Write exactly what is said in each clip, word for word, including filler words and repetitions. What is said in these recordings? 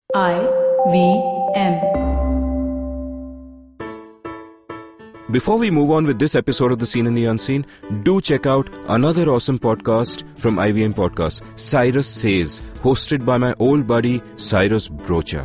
I V M. Before we move on with this episode of The Seen and the Unseen, do check out another awesome podcast from I V M Podcast, Cyrus Says, hosted by my old buddy Cyrus Brocha.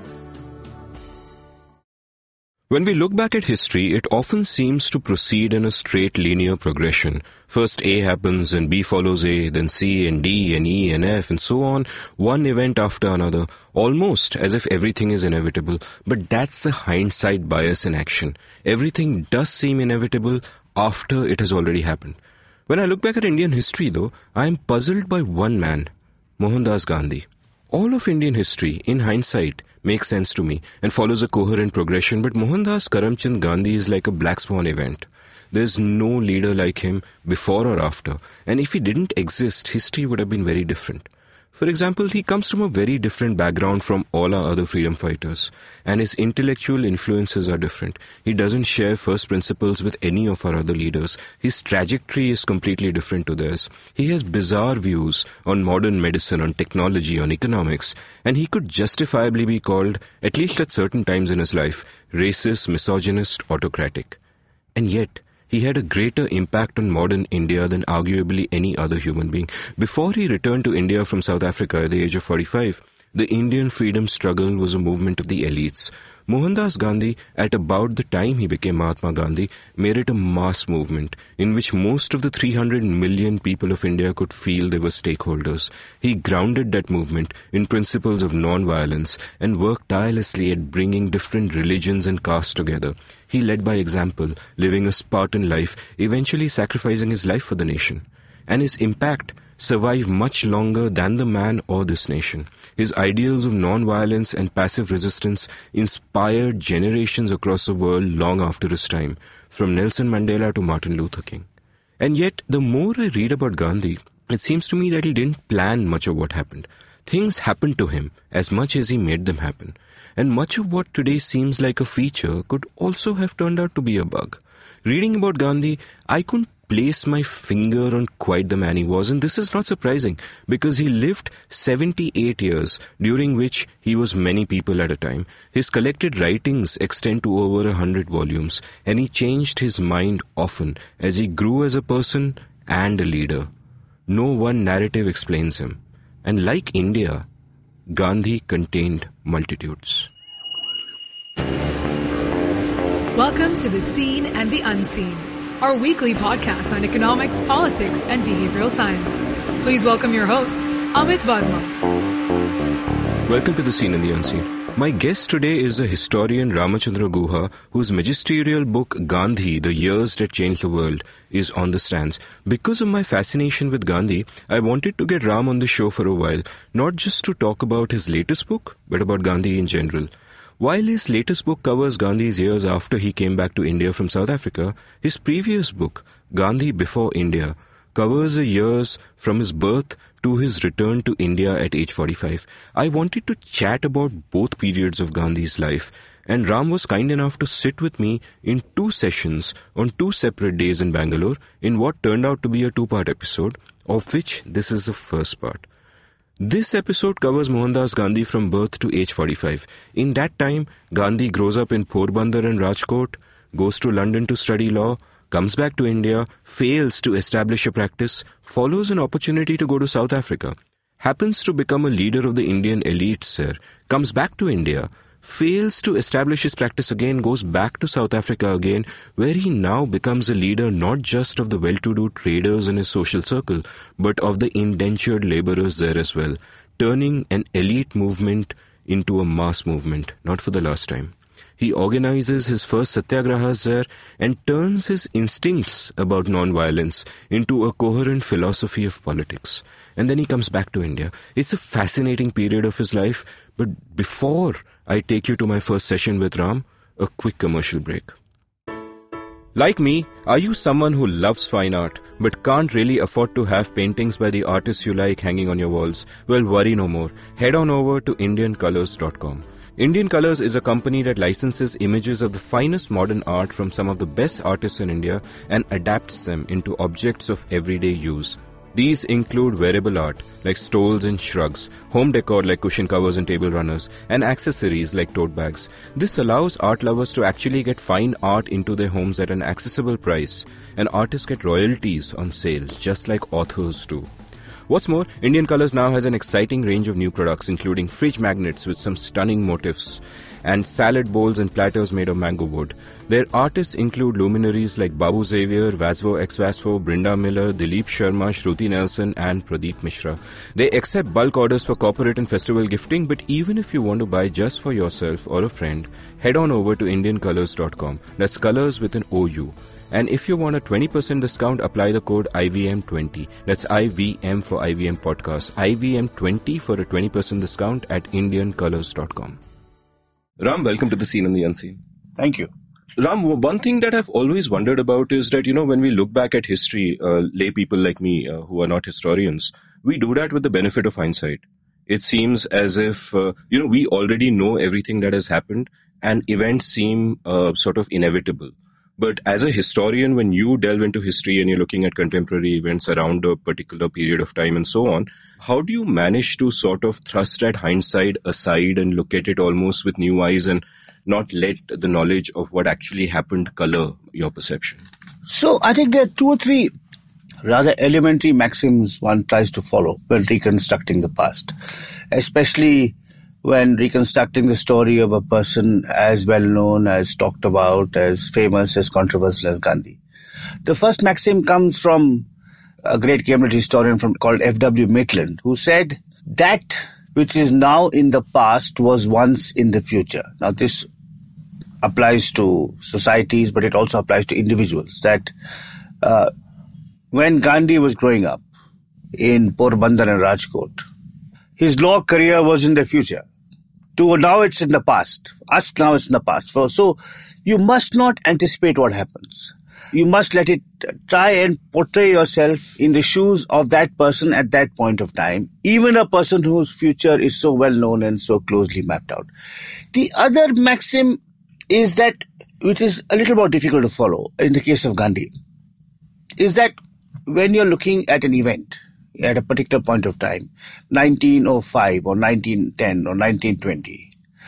When we look back at history, it often seems to proceed in a straight linear progression. First A happens and B follows A, then C and D and E and F and so on, one event after another, almost as if everything is inevitable. But that's a hindsight bias in action. Everything does seem inevitable after it has already happened. When I look back at Indian history though, I am puzzled by one man, Mohandas Gandhi. All of Indian history, in hindsight, makes sense to me and follows a coherent progression, but Mohandas Karamchand Gandhi is like a black swan event. There's no leader like him before or after, and if he didn't exist, history would have been very different. For example, he comes from a very different background from all our other freedom fighters, and his intellectual influences are different. He doesn't share first principles with any of our other leaders. His trajectory is completely different to theirs. He has bizarre views on modern medicine, on technology, on economics, and he could justifiably be called, at least at certain times in his life, racist, misogynist, autocratic. And yet, he had a greater impact on modern India than arguably any other human being. Before he returned to India from South Africa at the age of forty-five, the Indian freedom struggle was a movement of the elites. Mohandas Gandhi, at about the time he became Mahatma Gandhi, made it a mass movement in which most of the three hundred million people of India could feel they were stakeholders. He grounded that movement in principles of non-violence and worked tirelessly at bringing different religions and castes together. He led by example, living a Spartan life, eventually sacrificing his life for the nation. And his impact survived much longer than the man or this nation. His ideals of non-violence and passive resistance inspired generations across the world long after his time, from Nelson Mandela to Martin Luther King. And yet, the more I read about Gandhi, it seems to me that he didn't plan much of what happened. Things happened to him as much as he made them happen. And much of what today seems like a feature could also have turned out to be a bug. Reading about Gandhi, I couldn't place my finger on quite the man he was, and this is not surprising because he lived seventy-eight years, during which he was many people at a time. His collected writings extend to over a hundred volumes, and he changed his mind often as he grew as a person and a leader. No one narrative explains him, and like India, Gandhi contained multitudes. Welcome to The Seen and the Unseen, our weekly podcast on economics, politics, and behavioral science. Please welcome your host, Amit Varma. Welcome to The Seen and the Unseen. My guest today is the historian Ramachandra Guha, whose magisterial book Gandhi, The Years That Changed the World, is on the stands. Because of my fascination with Gandhi, I wanted to get Ram on the show for a while, not just to talk about his latest book, but about Gandhi in general. While his latest book covers Gandhi's years after he came back to India from South Africa, his previous book, Gandhi Before India, covers the years from his birth to his return to India at age forty-five. I wanted to chat about both periods of Gandhi's life, and Ram was kind enough to sit with me in two sessions on two separate days in Bangalore in what turned out to be a two-part episode, of which this is the first part. This episode covers Mohandas Gandhi from birth to age forty-five. In that time, Gandhi grows up in Porbandar and Rajkot, goes to London to study law, comes back to India, fails to establish a practice, follows an opportunity to go to South Africa, happens to become a leader of the Indian elites there, comes back to India, fails to establish his practice again, goes back to South Africa again, where he now becomes a leader not just of the well-to-do traders in his social circle, but of the indentured laborers there as well, turning an elite movement into a mass movement, not for the last time. He organizes his first satyagrahas there and turns his instincts about non-violence into a coherent philosophy of politics. And then he comes back to India. It's a fascinating period of his life, but before I take you to my first session with Ram, a quick commercial break. Like me, are you someone who loves fine art but can't really afford to have paintings by the artists you like hanging on your walls? Well, worry no more. Head on over to Indian Colours dot com. Indian Colours is a company that licenses images of the finest modern art from some of the best artists in India and adapts them into objects of everyday use. These include wearable art like stoles and shrugs, home decor like cushion covers and table runners, and accessories like tote bags. This allows art lovers to actually get fine art into their homes at an accessible price, and artists get royalties on sales just like authors do. What's more, Indian Colours now has an exciting range of new products including fridge magnets with some stunning motifs and salad bowls and platters made of mango wood. Their artists include luminaries like Babu Xavier, Vasvo X Vasvo, Brinda Miller, Dilip Sharma, Shruti Nelson and Pradeep Mishra. They accept bulk orders for corporate and festival gifting, but even if you want to buy just for yourself or a friend, head on over to indian colours dot com. That's colours with an O U. And if you want a twenty percent discount, apply the code I V M twenty. That's I V M for I V M Podcast. I V M twenty for a twenty percent discount at indian colours dot com. Ram, welcome to The Seen and the Unseen. Thank you. Ram, one thing that I've always wondered about is that, you know, when we look back at history, uh, lay people like me uh, who are not historians, we do that with the benefit of hindsight. It seems as if, uh, you know, we already know everything that has happened and events seem uh, sort of inevitable. But as a historian, when you delve into history and you're looking at contemporary events around a particular period of time and so on, how do you manage to sort of thrust that hindsight aside and look at it almost with new eyes and not let the knowledge of what actually happened color your perception? So I think there are two or three rather elementary maxims one tries to follow when reconstructing the past, especially when reconstructing the story of a person as well known, as talked about, as famous, as controversial as Gandhi. The first maxim comes from a great Cambridge historian from, called F W Maitland, who said, that which is now in the past was once in the future. Now this applies to societies, but it also applies to individuals. That uh, when Gandhi was growing up in Porbandar and Rajkot, his law career was in the future. To now it's in the past. Us now it's in the past. So, so you must not anticipate what happens. You must let it try and portray yourself in the shoes of that person at that point of time, even a person whose future is so well known and so closely mapped out. The other maxim is that, which is a little more difficult to follow in the case of Gandhi, is that when you're looking at an event at a particular point of time, nineteen oh five or nineteen ten or nineteen twenty,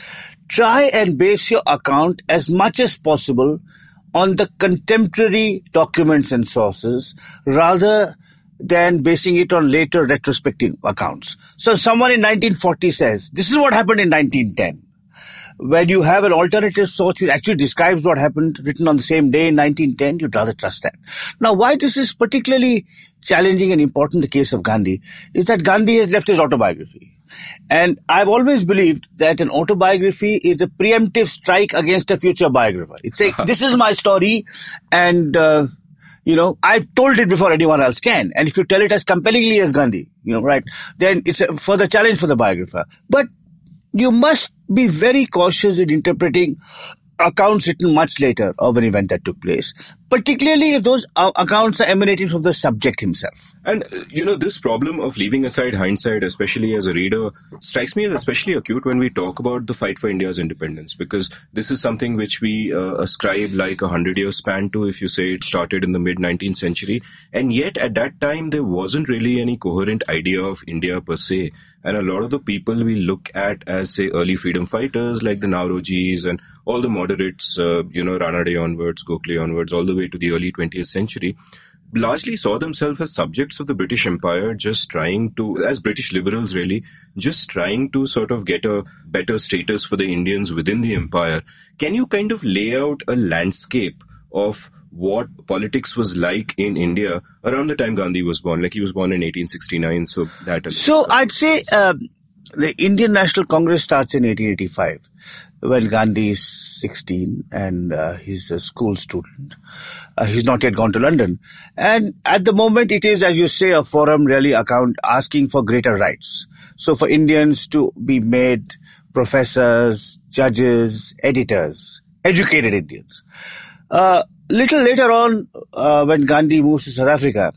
try and base your account as much as possible on the contemporary documents and sources rather than basing it on later retrospective accounts. So someone in nineteen forty says, this is what happened in nineteen ten. When you have an alternative source which actually describes what happened written on the same day in nineteen ten, you'd rather trust that. Now, why this is particularly challenging and important in the case of Gandhi is that Gandhi has left his autobiography. And I've always believed that an autobiography is a preemptive strike against a future biographer. It's like, this is my story and, uh, you know, I've told it before anyone else can. And if you tell it as compellingly as Gandhi, you know, right, then it's a further challenge for the biographer. But you must be very cautious in interpreting accounts written much later of an event that took place, particularly if those uh, accounts are emanating from the subject himself. And, uh, you know, this problem of leaving aside hindsight, especially as a reader, strikes me as especially acute when we talk about the fight for India's independence, because this is something which we uh, ascribe like a hundred-year span to, if you say it started in the mid-nineteenth century. And yet, at that time, there wasn't really any coherent idea of India per se. And a lot of the people we look at as, say, early freedom fighters, like the Naurojis and all the moderates, uh, you know, Ranade onwards, Gokhale onwards, all the way to the early twentieth century, largely saw themselves as subjects of the British Empire, just trying to, as British liberals really, just trying to sort of get a better status for the Indians within the empire. Can you kind of lay out a landscape of what politics was like in India around the time Gandhi was born? Like, he was born in eighteen sixty-nine, so that... So I'd say uh, the Indian National Congress starts in eighteen eighty-five, when Gandhi is sixteen and uh, he's a school student. Uh, he's not yet gone to London. And at the moment, it is, as you say, a forum really account asking for greater rights. So for Indians to be made professors, judges, editors, educated Indians. Uh, little later on, uh, when Gandhi moves to South Africa,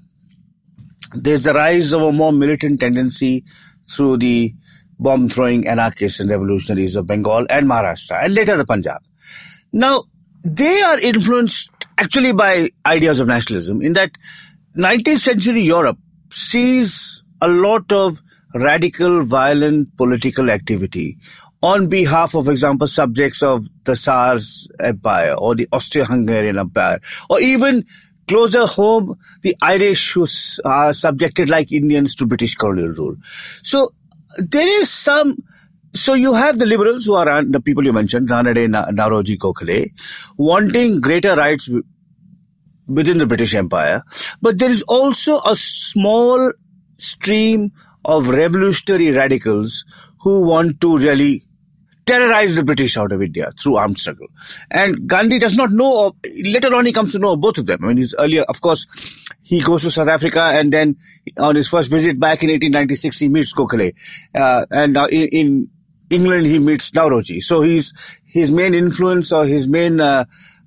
there's the rise of a more militant tendency through the bomb-throwing anarchists and revolutionaries of Bengal and Maharashtra, and later the Punjab. Now, they are influenced actually by ideas of nationalism, in that nineteenth century Europe sees a lot of radical, violent political activity on behalf of, for example, subjects of the Tsar's Empire or the Austro-Hungarian Empire, or even closer home, the Irish who are subjected like Indians to British colonial rule. So there is some, so you have the liberals who are the people you mentioned, Ranade, Nauroji, Gokhale, wanting greater rights within the British Empire. But there is also a small stream of revolutionary radicals who want to really terrorize the British out of India through armed struggle. And Gandhi does not know, of, later on he comes to know of both of them. I mean, he's earlier, of course, he goes to South Africa, and then on his first visit back in eighteen ninety-six, he meets Gokhale. Uh, and uh, in, in England, he meets Nauroji. So he's, his main influence or his main uh,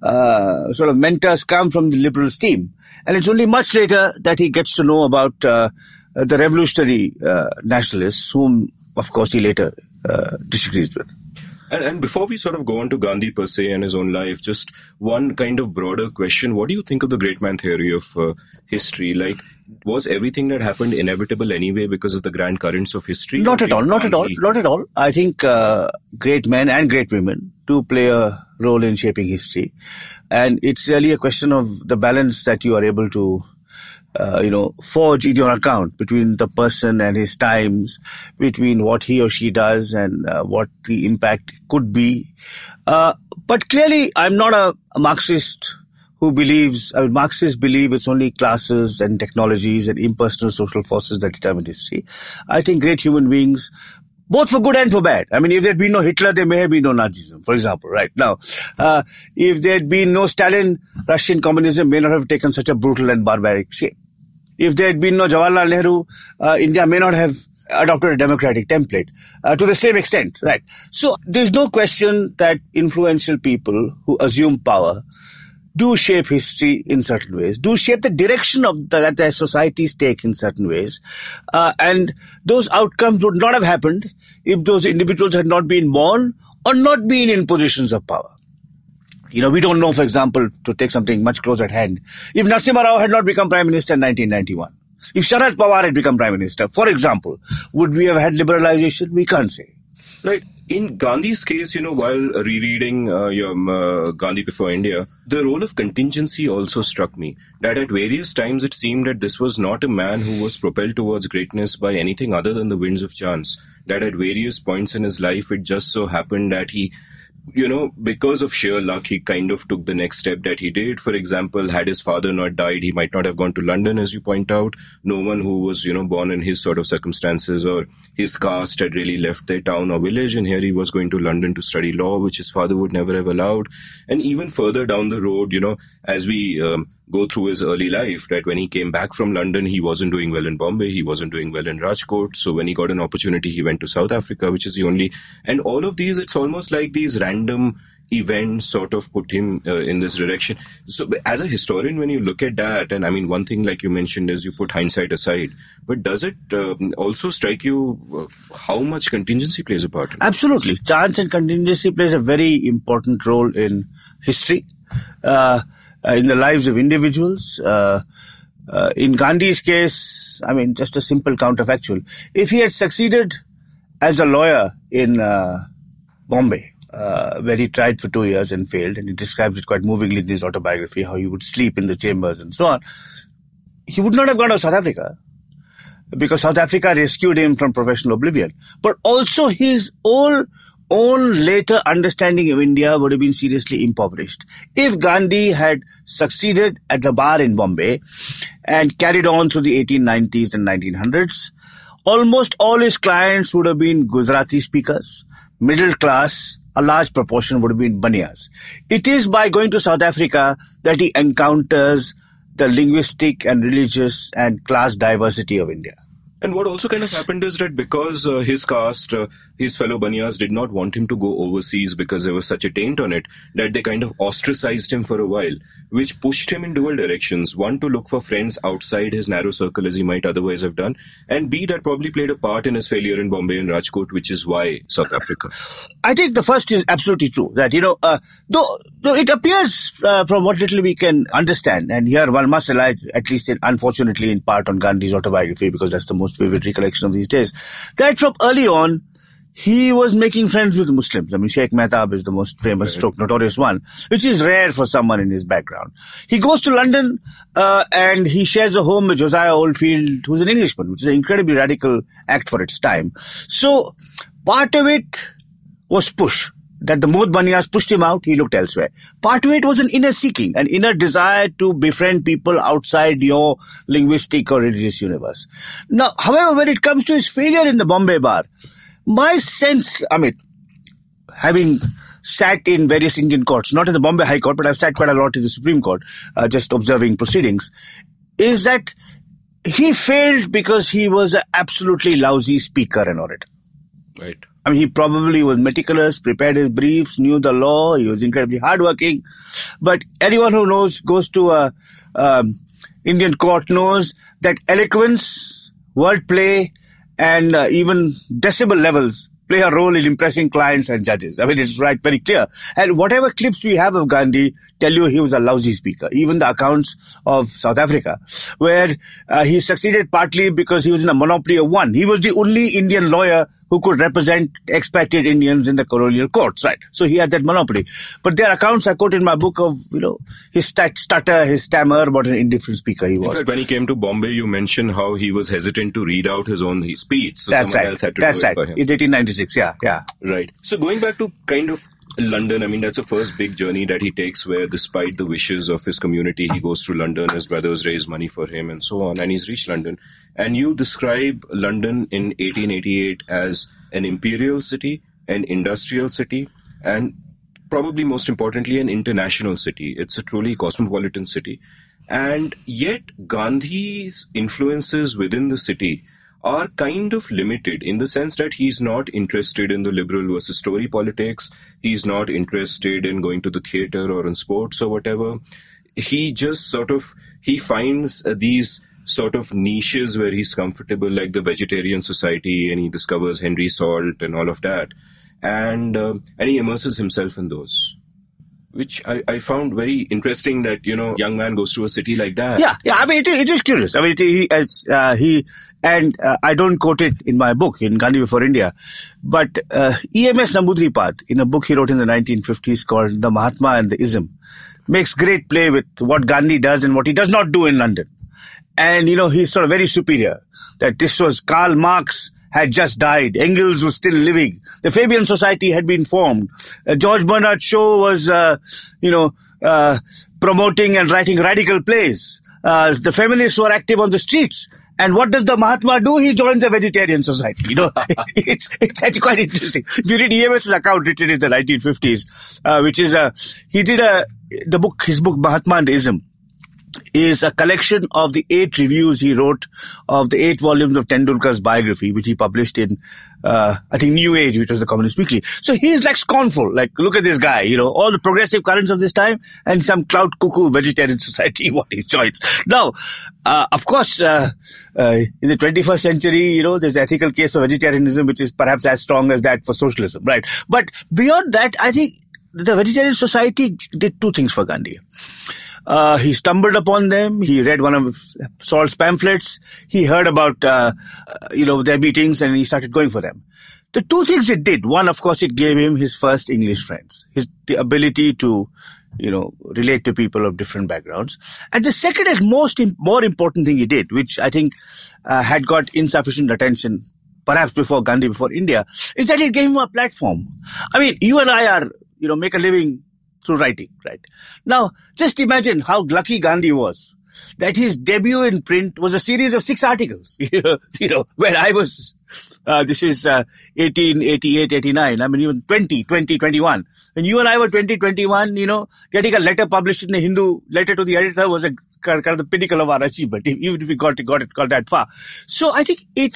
uh, sort of mentors come from the Liberals team. And it's only much later that he gets to know about uh, the revolutionary uh, nationalists, whom, of course, he later uh, disagrees with. And, and before we sort of go on to Gandhi per se and his own life, just one kind of broader question. What do you think of the great man theory of uh, history? Like, was everything that happened inevitable anyway because of the grand currents of history? Not at all, not at all, not at all. I think uh, great men and great women do play a role in shaping history. And it's really a question of the balance that you are able to Uh, you know, forge in your account between the person and his times, between what he or she does and uh, what the impact could be. Uh, but clearly, I'm not a, a Marxist who believes, I mean, Marxists believe it's only classes and technologies and impersonal social forces that determine history. I think great human beings, both for good and for bad. I mean, if there'd been no Hitler, there may have been no Nazism, for example, right now. Uh, if there'd been no Stalin, Russian communism may not have taken such a brutal and barbaric shape. If there had been no Jawaharlal Nehru, uh, India may not have adopted a democratic template uh, to the same extent, right? So there's no question that influential people who assume power do shape history in certain ways, do shape the direction of the, that their societies take in certain ways. Uh, and those outcomes would not have happened if those individuals had not been born or not been in positions of power. You know, we don't know, for example, to take something much closer at hand, if Narasimha Rao had not become Prime Minister in nineteen ninety-one, if Sharad Pawar had become Prime Minister, for example, would we have had liberalization? We can't say. Right. In Gandhi's case, you know, while rereading uh, your uh, Gandhi Before India, the role of contingency also struck me. That at various times it seemed that this was not a man who was propelled towards greatness by anything other than the winds of chance. That at various points in his life, it just so happened that he, you know, because of sheer luck, he kind of took the next step that he did. For example, had his father not died, he might not have gone to London, as you point out. No one who was, you know, born in his sort of circumstances or his caste had really left their town or village. And here he was going to London to study law, which his father would never have allowed. And even further down the road, you know, as we um, go through his early life, right, when he came back from London, he wasn't doing well in Bombay, he wasn't doing well in Rajkot. So when he got an opportunity, he went to South Africa, which is the only, and all of these, it's almost like these random events sort of put him uh, in this direction. So as a historian, when you look at that, and I mean, one thing like you mentioned is you put hindsight aside, but does it uh, also strike you uh, how much contingency plays a part? Absolutely. Chance and contingency plays a very important role in history. Uh, Uh, in the lives of individuals. Uh, uh, in Gandhi's case, I mean, just a simple counterfactual. If he had succeeded as a lawyer in uh, Bombay, uh, where he tried for two years and failed, and he describes it quite movingly in his autobiography, how he would sleep in the chambers and so on, he would not have gone to South Africa, because South Africa rescued him from professional oblivion. But also his own own later understanding of India would have been seriously impoverished. If Gandhi had succeeded at the bar in Bombay and carried on through the eighteen nineties and nineteen hundreds, almost all his clients would have been Gujarati speakers, middle class, a large proportion would have been Baniyas. It is by going to South Africa that he encounters the linguistic and religious and class diversity of India. And what also kind of happened is that because uh, his caste, uh, his fellow Baniyas did not want him to go overseas because there was such a taint on it, that they kind of ostracized him for a while, which pushed him in dual directions. One, to look for friends outside his narrow circle as he might otherwise have done. And B, that probably played a part in his failure in Bombay and Rajkot, which is why South Africa. I think the first is absolutely true. That, you know, uh, though, though it appears uh, from what little we can understand, and here one must rely, at least in, unfortunately in part, on Gandhi's autobiography, because that's the most vivid recollection of these days, that from early on, he was making friends with Muslims. I mean, Sheikh Mehtab is the most famous, stroke notorious one, which is rare for someone in his background. He goes to London, uh, and he shares a home with Josiah Oldfield, who's an Englishman, which is an incredibly radical act for its time. So, part of it was push. That the Mohd Baniyas pushed him out, he looked elsewhere. Part of it was an inner seeking, an inner desire to befriend people outside your linguistic or religious universe. Now, however, when it comes to his failure in the Bombay bar, my sense, Amit, having sat in various Indian courts, not in the Bombay High Court, but I've sat quite a lot in the Supreme Court, uh, just observing proceedings, is that he failed because he was an absolutely lousy speaker and orator. Right. I mean, he probably was meticulous, prepared his briefs, knew the law, he was incredibly hardworking. But anyone who knows, goes to a um, Indian court knows that eloquence, wordplay, and uh, even decibel levels play a role in impressing clients and judges. I mean, it's right, very clear. And whatever clips we have of Gandhi tell you he was a lousy speaker. Even the accounts of South Africa, where uh, he succeeded partly because he was in a monopoly of one. He was the only Indian lawyer who could represent expatriate Indians in the colonial courts, right? So he had that monopoly. But there are accounts I quote in my book of, you know, his stat- stutter, his stammer, what an indifferent speaker he was. In fact, when he came to Bombay, you mentioned how he was hesitant to read out his own his speech. So That's someone right. else had to That's do right. it for him. In eighteen ninety-six, yeah, yeah. Right. So going back to kind of London, I mean, that's the first big journey that he takes where, despite the wishes of his community, he goes to London, his brothers raise money for him and so on, and he's reached London. And you describe London in eighteen eighty-eight as an imperial city, an industrial city, and probably most importantly, an international city. It's a truly cosmopolitan city. And yet, Gandhi's influences within the city are kind of limited in the sense that he's not interested in the liberal versus Tory politics. He's not interested in going to the theatre or in sports or whatever. He just sort of, he finds uh, these sort of niches where he's comfortable, like the Vegetarian Society, and he discovers Henry Salt and all of that. And, uh, and he immerses himself in those. Which I, I found very interesting that, you know, young man goes to a city like that. Yeah, yeah. I mean, it, it is curious. I mean, it, he, as, uh, he, and uh, I don't quote it in my book, in Gandhi Before India, but uh, E M S Namboodiripad, in a book he wrote in the nineteen fifties called The Mahatma and the Ism, makes great play with what Gandhi does and what he does not do in London. And, you know, he's sort of very superior. That this was Karl Marx had just died. Engels was still living. The Fabian Society had been formed. Uh, George Bernard Shaw was, uh, you know, uh, promoting and writing radical plays. Uh, the feminists were active on the streets. And what does the Mahatma do? He joins the Vegetarian Society. You know, it's, it's actually quite interesting. If you read E M S's account written in the nineteen fifties, uh, which is a, he did a, the book, his book, Mahatma and the Ism, is a collection of the eight reviews he wrote of the eight volumes of Tendulkar's biography, which he published in, uh, I think, New Age, which was the Communist Weekly. So he's like scornful, like, look at this guy, you know, all the progressive currents of this time and some cloud cuckoo Vegetarian Society, what he joins. Now, uh, of course, uh, uh, in the twenty-first century, you know, there's ethical case for vegetarianism, which is perhaps as strong as that for socialism, right? But beyond that, I think the Vegetarian Society did two things for Gandhi. Uh, he stumbled upon them. He read one of Salt's pamphlets. He heard about, uh, uh, you know, their meetings, and he started going for them. The two things it did. One, of course, it gave him his first English friends. His, the ability to, you know, relate to people of different backgrounds. And the second and most, more important thing he did, which I think, uh, had got insufficient attention, perhaps before Gandhi, before India, is that it gave him a platform. I mean, you and I are, you know, make a living through writing, right? Now, just imagine how lucky Gandhi was that his debut in print was a series of six articles. you know, when I was, uh, this is uh, eighteen eighty-eight, eighty-nine, I mean even twenty, twenty, twenty-one. When you and I were twenty, twenty-one, you know, getting a letter published in the Hindu, letter to the editor was a kind of the pinnacle of our achievement, even if we got, got it got that far. So I think it,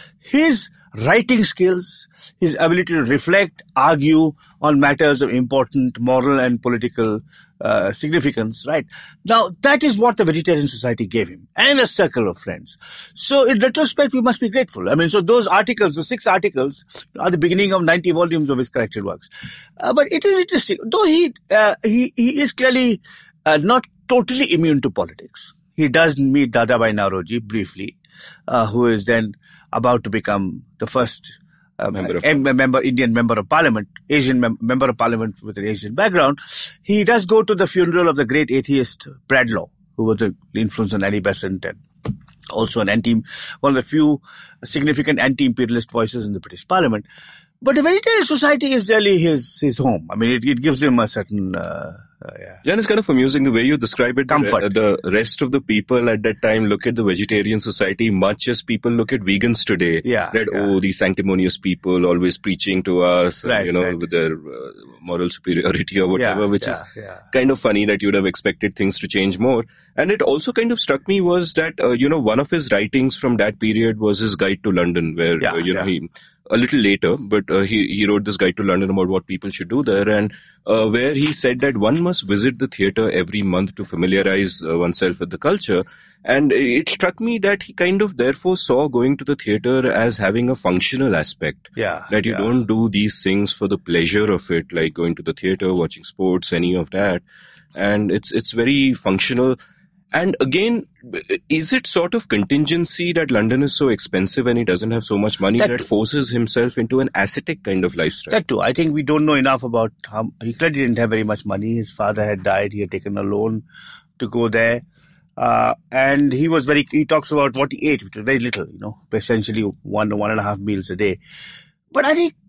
his writing skills, his ability to reflect, argue on matters of important moral and political uh, significance, right? Now, that is what the Vegetarian Society gave him, and a circle of friends. So, in retrospect, we must be grateful. I mean, so those articles, the six articles, are the beginning of ninety volumes of his collected works. Uh, but it is interesting, though he uh, he, he is clearly uh, not totally immune to politics. He does meet Dadabhai Naoroji briefly, uh, who is then about to become the first um, member, of a member, Indian member of parliament, Asian mem- member of parliament with an Asian background. He does go to the funeral of the great atheist Bradlaugh, who was an influence on Annie Besant and also an anti, one of the few significant anti-imperialist voices in the British parliament. But the Vegetarian Society is really his his home. I mean, it, it gives him a certain uh, uh, yeah. Yeah, and it's kind of amusing the way you describe it. Comfort. The, the rest of the people at that time look at the Vegetarian Society much as people look at vegans today. Yeah, that yeah. oh, these sanctimonious people always preaching to us, right, and, you know, right. with their uh, moral superiority or whatever, yeah, which yeah, is yeah. kind of funny that you'd have expected things to change more. And it also kind of struck me was that uh, you know one of his writings from that period was his Guide to London, where yeah, uh, you know yeah. he. A little later, but uh, he, he wrote this Guide to London about what people should do there, and uh, where he said that one must visit the theatre every month to familiarize uh, oneself with the culture. And it struck me that he kind of therefore saw going to the theatre as having a functional aspect. Yeah. That you yeah. don't do these things for the pleasure of it, like going to the theatre, watching sports, any of that. And it's it's very functional. And again, is it sort of contingency that London is so expensive and he doesn't have so much money that, that forces himself into an ascetic kind of lifestyle? That too. I think we don't know enough about how, he clearly didn't have very much money. His father had died. He had taken a loan to go there. Uh, and he was very, he talks about what he ate, which was very little, you know, essentially one to one and a half meals a day. But I think,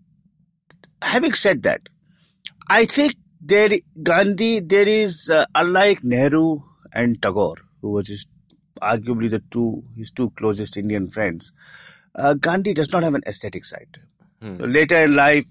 having said that, I think there, Gandhi, there is, uh, unlike Nehru and Tagore, who was his, arguably the two, his two closest Indian friends, uh, Gandhi does not have an aesthetic side to him. Hmm. So later in life,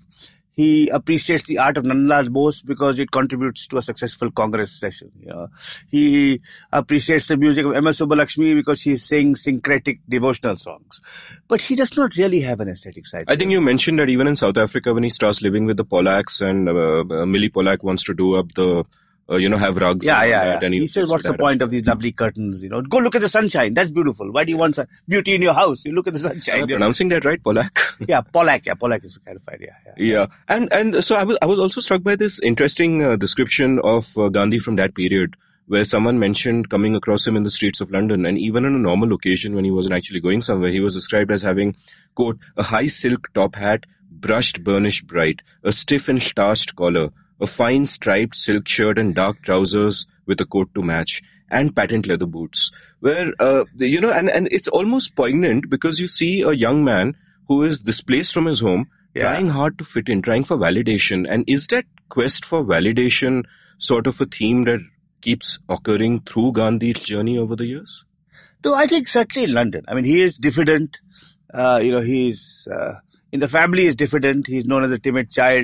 he appreciates the art of Nandlal Bose because it contributes to a successful Congress session. You know. He appreciates the music of M S Subbulakshmi because he sings syncretic devotional songs. But he does not really have an aesthetic side. I think you mentioned that even in South Africa, when he starts living with the Polacks and uh, uh, Millie Pollack wants to do up the Uh, you know, have rugs. Yeah, and yeah, that, yeah. and He, he says, what's the point of these lovely curtains? You know, go look at the sunshine. That's beautiful. Why do you want some beauty in your house? You look at the sunshine. Am I pronouncing that right, Pollack? yeah, Pollack. Yeah, Pollack is clarified. Yeah, yeah. Yeah, and and so I was I was also struck by this interesting uh, description of uh, Gandhi from that period, where someone mentioned coming across him in the streets of London, and even on a normal occasion when he wasn't actually going somewhere, he was described as having, quote, a high silk top hat, brushed burnished bright, a stiff and starched collar, a fine striped silk shirt and dark trousers with a coat to match, and patent leather boots. Where, uh, you know, and, and it's almost poignant because you see a young man who is displaced from his home, yeah. trying hard to fit in, trying for validation. And is that quest for validation sort of a theme that keeps occurring through Gandhi's journey over the years? No, I think certainly in London. I mean, he is diffident. Uh, you know, he's, uh, in the family he's diffident. He's known as a timid child.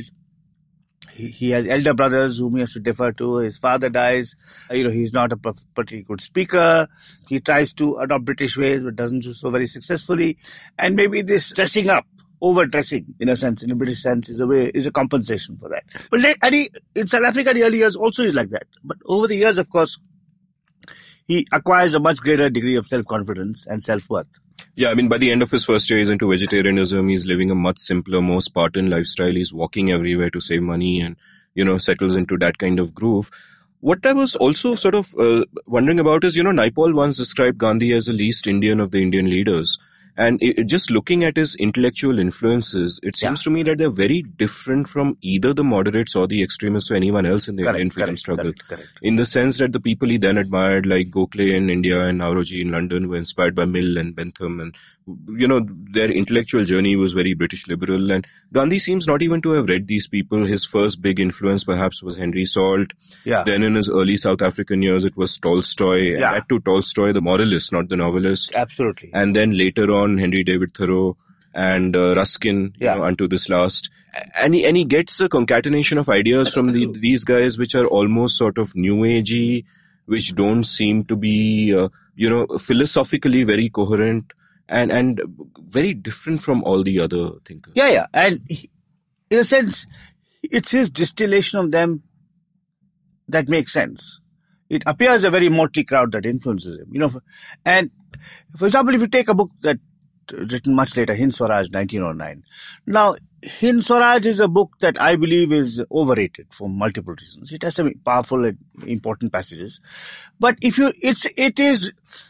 He, he has elder brothers whom he has to defer to. His father dies. Uh, you know, he's not a particularly good speaker. He tries to adopt British ways, but doesn't do so very successfully. And maybe this dressing up, overdressing, in a sense, in a British sense, is a way, is a compensation for that. But let, and he, in South Africa, the early years also is like that. But over the years, of course, he acquires a much greater degree of self-confidence and self-worth. Yeah, I mean, by the end of his first year, he's into vegetarianism. He's living a much simpler, more Spartan lifestyle. He's walking everywhere to save money and, you know, settles into that kind of groove. What I was also sort of uh, wondering about is, you know, Naipaul once described Gandhi as the least Indian of the Indian leaders. And it, it- just looking at his intellectual influences, it seems Yeah. to me that they're very different from either the moderates or the extremists or anyone else in the Correct, Indian freedom correct, struggle. correct, correct. In the sense that the people he then admired, like Gokhale in India and Nauroji in London, were inspired by Mill and Bentham, and you know their intellectual journey was very British liberal. And Gandhi seems not even to have read these people. His first big influence perhaps was Henry Salt. Yeah. Then in his early South African years, it was Tolstoy. And Yeah. that too, Tolstoy, the moralist, not the novelist. Absolutely. And then later on, Henry David Thoreau and uh, Ruskin, Yeah. you know, unto this last. And he, and he gets a concatenation of ideas from the, these guys, which are almost sort of new agey, which don't seem to be, uh, you know, philosophically very coherent and, and very different from all the other thinkers. Yeah, yeah. And he- in a sense, it's his distillation of them that makes sense. It appears a very motley crowd that influences him, you know. And for example, if you take a book that uh, written much later, Hind Swaraj, nineteen oh nine. Now, Hind Swaraj is a book that I believe is overrated for multiple reasons. It has some powerful and important passages, but if you, it's it is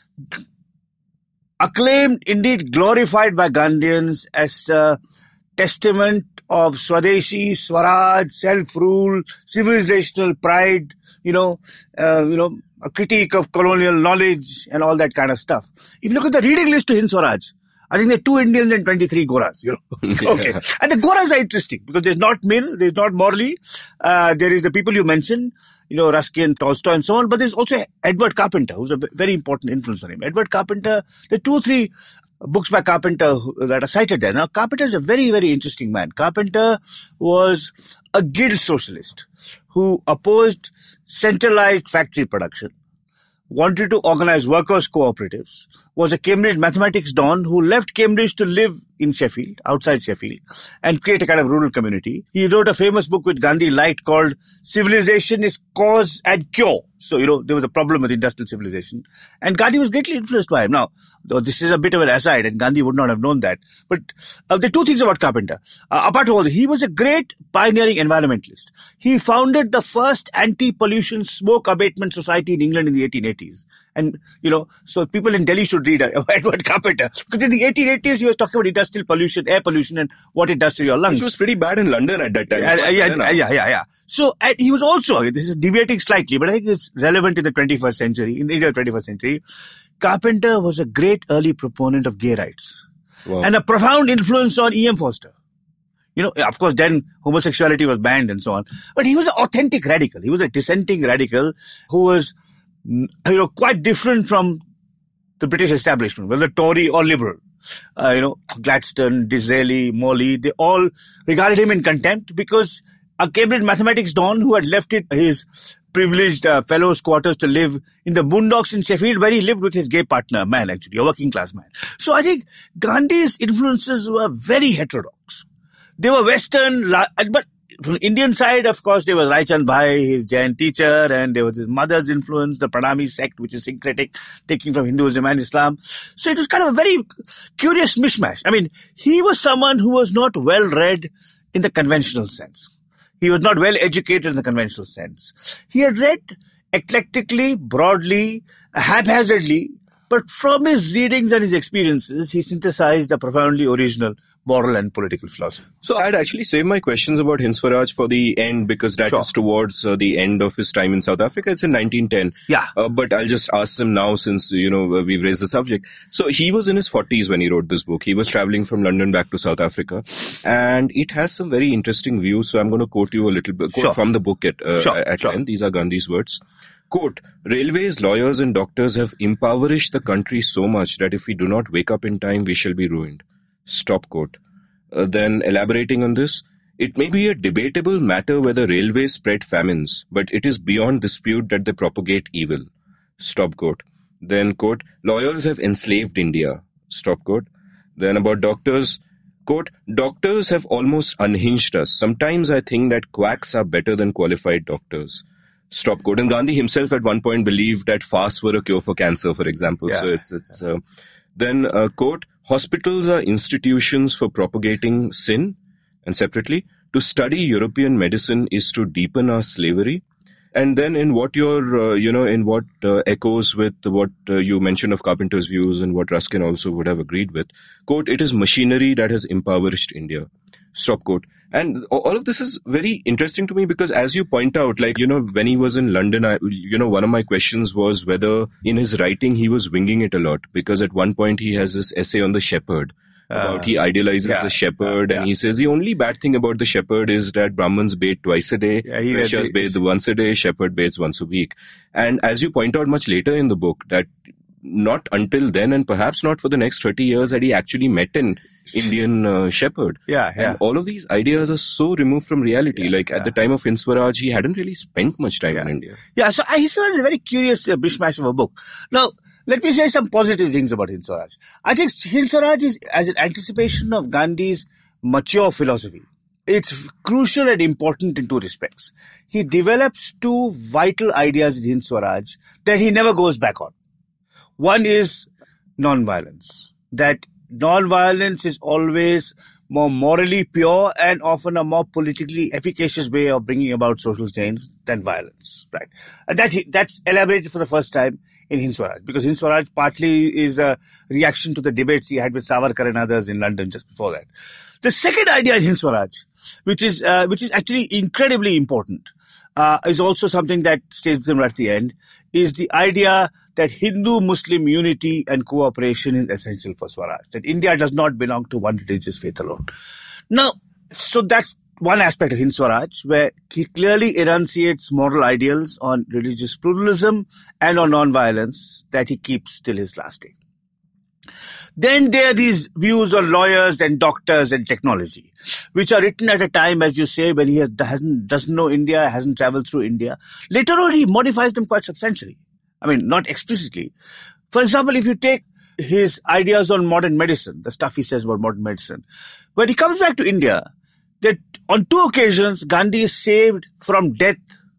acclaimed, indeed glorified by Gandhians as a testament of Swadeshi, Swaraj, self-rule, civilizational pride, you know, uh, you know, a critique of colonial knowledge and all that kind of stuff. If you look at the reading list to Hind Swaraj, I think there are two Indians and twenty-three Goras, you know. Okay. And the Goras are interesting because there's not Mill, there's not Morley, uh, there is the people you mentioned, you know, Ruskin, Tolstoy and so on, but there's also Edward Carpenter, who's a very important influence on him. Edward Carpenter, there are two or three books by Carpenter who- that are cited there. Now, Carpenter is a very, very interesting man. Carpenter was a guild socialist who opposed centralized factory production, wanted to organize workers' cooperatives, was a Cambridge mathematics don who left Cambridge to live in Sheffield, outside Sheffield, and create a kind of rural community. He wrote a famous book which Gandhi liked called Civilization is Cause and Cure. So, you know, there was a problem with industrial civilization. And Gandhi was greatly influenced by him. Now, though this is a bit of an aside, and Gandhi would not have known that. But uh, there are two things about Carpenter. Uh, apart from all this, he was a great pioneering environmentalist. He founded the first anti-pollution smoke abatement society in England in the eighteen eighties. And, you know, so people in Delhi should read uh, Edward Carpenter. Because in the eighteen eighties, he was talking about industrial pollution, air pollution, and what it does to your lungs. Which was pretty bad in London at that time. Yeah, It's yeah, not there yeah, now. yeah, yeah. So and he was also, this is deviating slightly, but I think it's relevant in the twenty-first century, in the twenty-first century. Carpenter was a great early proponent of gay rights Wow. and a profound influence on E M Forster. You know, of course, then homosexuality was banned and so on. But he was an authentic radical. He was a dissenting radical who was, you know, quite different from the British establishment, whether Tory or liberal. Uh, you know, Gladstone, Disraeli, Morley, they all regarded him in contempt because a Cambridge mathematics don who had left it his privileged uh, fellows' quarters to live in the boondocks in Sheffield, where he lived with his gay partner, a man actually, a working class man. So I think Gandhi's influences were very heterodox. They were Western, la- but from the Indian side, of course, there was Raichand Bhai, his Jain teacher, and there was his mother's influence, the Pranami sect, which is syncretic, taking from Hinduism and Islam. So it was kind of a very curious mishmash. I mean, he was someone who was not well read in the conventional sense. He was not well educated in the conventional sense. He had read eclectically, broadly, haphazardly, but from his readings and his experiences, he synthesized a profoundly original moral and political philosophy. So I'd actually save my questions about Hind Swaraj for the end because that Sure. is towards uh, the end of his time in South Africa. It's in nineteen ten. Yeah. Uh, but I'll just ask him now since, you know, uh, we've raised the subject. So he was in his forties when he wrote this book. He was traveling from London back to South Africa and it has some very interesting views. So I'm going to quote you a little bit quote Sure. from the book at, uh, Sure, at sure. length. These are Gandhi's words. Quote, railways, lawyers and doctors have impoverished the country so much that if we do not wake up in time, we shall be ruined. Stop quote. Uh, then elaborating on this, it may be a debatable matter whether railways spread famines, but it is beyond dispute that they propagate evil. Stop quote. Then quote, lawyers have enslaved India. Stop quote. Then about doctors, quote, doctors have almost unhinged us. Sometimes I think that quacks are better than qualified doctors. Stop quote. And Gandhi himself at one point believed that fasts were a cure for cancer, for example. Yeah. So it's, it's, uh, then uh, quote, hospitals are institutions for propagating sin, and separately, to study European medicine is to deepen our slavery. And then in what you're, uh, you know, in what uh, echoes with what uh, you mentioned of Carpenter's views and what Ruskin also would have agreed with, quote, it is machinery that has impoverished India. Stop quote. And all of this is very interesting to me because as you point out, like, you know, when he was in London, I, you know, one of my questions was whether in his writing he was winging it a lot, because at one point he has this essay on the shepherd. About uh, he idealizes yeah, the shepherd uh, yeah. and he says the only bad thing about the shepherd is that Brahmins bathe twice a day, yeah, Vaishyas bathe once a day, shepherd bathes once a week. And as you point out much later in the book, that not until then and perhaps not for the next thirty years had he actually met an Indian uh, shepherd. Yeah, yeah. And all of these ideas are so removed from reality. Yeah, like yeah. at the time of Hind Swaraj, he hadn't really spent much time yeah. in India. Yeah, so Hind Swaraj is a very curious uh, mishmash of a book. Now, let me say some positive things about Hind Swaraj. I think Hind Swaraj is as an anticipation of Gandhi's mature philosophy. It's crucial and important in two respects. He develops two vital ideas in Hind Swaraj that he never goes back on. One is non-violence. That non-violence is always more morally pure and often a more politically efficacious way of bringing about social change than violence. Right? And that that's elaborated for the first time in Hind Swaraj, because Hind Swaraj partly is a reaction to the debates he had with Savarkar and others in London just before that. The second idea in Hind Swaraj, which is uh, which is actually incredibly important, uh, is also something that stays with him right at the end, is the idea that Hindu-Muslim unity and cooperation is essential for Swaraj, that India does not belong to one religious faith alone. Now, so that's one aspect of Hind Swaraj, where he clearly enunciates moral ideals on religious pluralism and on non-violence that he keeps till his last day. Then there are these views on lawyers and doctors and technology, which are written at a time, as you say, when he has, hasn't, doesn't know India, hasn't traveled through India. Later on, he modifies them quite substantially. I mean, not explicitly. For example, if you take his ideas on modern medicine, the stuff he says about modern medicine, when he comes back to India, that on two occasions, Gandhi is saved from death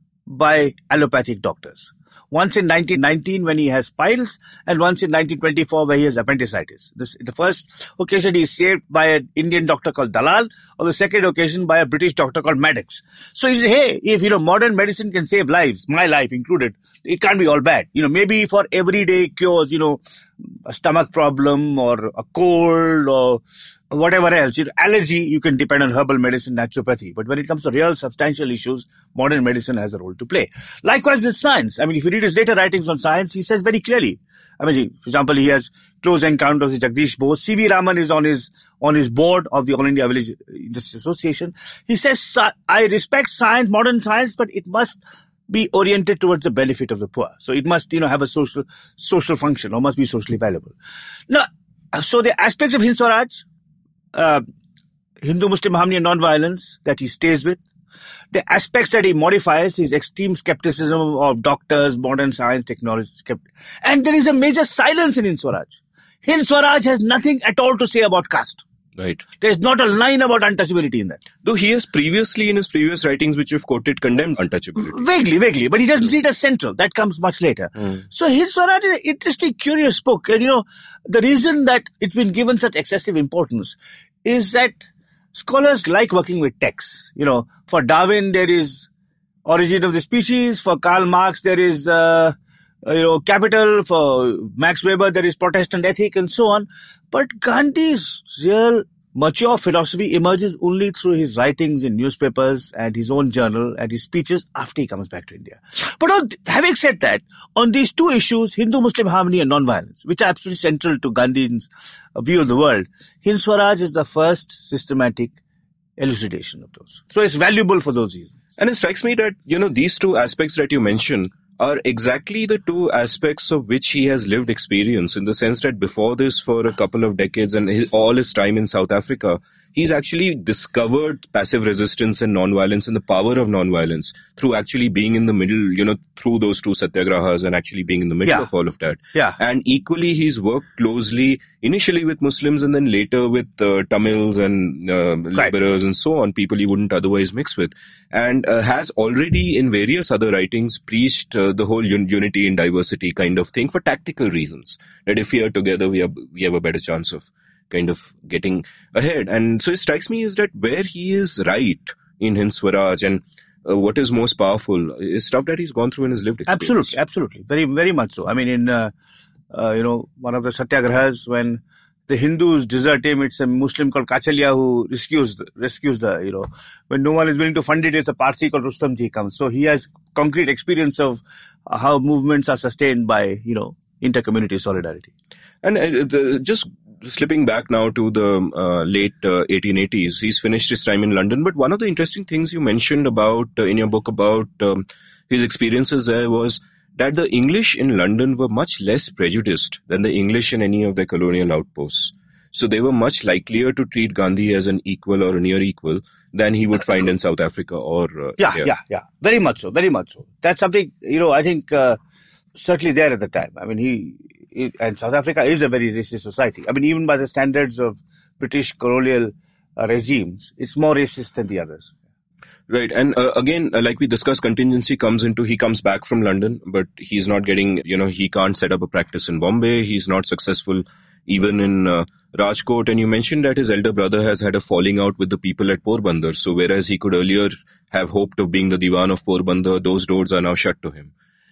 by allopathic doctors. Once in nineteen nineteen when he has piles, and once in nineteen twenty-four where he has appendicitis. This, the first occasion he is saved by an Indian doctor called Dalal, or the second occasion by a British doctor called Maddox. So he says, hey, if, you know, modern medicine can save lives, my life included, it can't be all bad. You know, maybe for everyday cures, you know, a stomach problem or a cold or whatever else, you know, allergy, you can depend on herbal medicine, naturopathy. But when it comes to real substantial issues, modern medicine has a role to play. Likewise with science. I mean, if you read his later writings on science, he says very clearly. I mean, for example, he has close encounters with Jagdish Bose. C V Raman is on his on his board of the All India Village Industry Association. He says, I respect science, modern science, but it must be oriented towards the benefit of the poor. So it must, you know, have a social social function or must be socially valuable. Now, so the aspects of Hind Swaraj, uh, Hindu-Muslim harmony and non-violence that he stays with, the aspects that he modifies, his extreme skepticism of doctors, modern science, technology, and there is a major silence in Hind Swaraj. Hind Swaraj has nothing at all to say about caste. Right. There's not a line about untouchability in that. Though he has previously, in his previous writings, which you've quoted, condemned untouchability. Vaguely, vaguely. But he doesn't see it as central. That comes much later. Mm. So Hind Swaraj is an interesting, curious book. And, you know, the reason that it's been given such excessive importance is that scholars like working with texts. You know, for Darwin, there is Origin of the Species. For Karl Marx, there is, uh, you know, Capital. For Max Weber, there is Protestant Ethic and so on. But Gandhi's real mature philosophy emerges only through his writings in newspapers and his own journal and his speeches after he comes back to India. But on, having said that, on these two issues, Hindu-Muslim harmony and non-violence, which are absolutely central to Gandhi's view of the world, Hind Swaraj is the first systematic elucidation of those. So it's valuable for those reasons. And it strikes me that, you know, these two aspects that you mentioned are exactly the two aspects of which he has lived experience, in the sense that before this, for a couple of decades and his, all his time in South Africa, he's actually discovered passive resistance and non-violence and the power of non-violence through actually being in the middle, you know, through those two satyagrahas and actually being in the middle yeah. of all of that. Yeah. And equally, he's worked closely initially with Muslims and then later with uh, Tamils and uh, right. laborers and so on, people he wouldn't otherwise mix with. And uh, has already in various other writings preached uh, the whole un- unity and diversity kind of thing for tactical reasons. That if we are together, we, are, we have a better chance of kind of getting ahead. And so it strikes me is that where he is right in Hind Swaraj, and uh, what is most powerful is stuff that he's gone through in his lived experience. Absolutely, absolutely. Very, very much so. I mean, in, uh, uh, you know, one of the satyagrahas, when the Hindus desert him, it's a Muslim called Kachalia who rescues, the, rescues the, you know, when no one is willing to fund it, it's a Parsi called Rustamji comes. So he has concrete experience of how movements are sustained by, you know, inter-community solidarity. And uh, the, just slipping back now to the uh, late uh, eighteen eighties, he's finished his time in London. But one of the interesting things you mentioned about uh, in your book about um, his experiences there was that the English in London were much less prejudiced than the English in any of their colonial outposts. So they were much likelier to treat Gandhi as an equal or a near equal than he would find in South Africa or uh, yeah, India. yeah, yeah, very much so, very much so. That's something, you know, I think uh, certainly there at the time. I mean, he, he and South Africa is a very racist society. I mean, even by the standards of British colonial uh, regimes, it's more racist than the others. Right. And uh, again, uh, like we discussed, contingency comes into, he comes back from London, but he's not getting, you know, he can't set up a practice in Bombay. He's not successful even in uh, Rajkot. And you mentioned that his elder brother has had a falling out with the people at Porbandar. So whereas he could earlier have hoped of being the Diwan of Porbandar, those doors are now shut to him.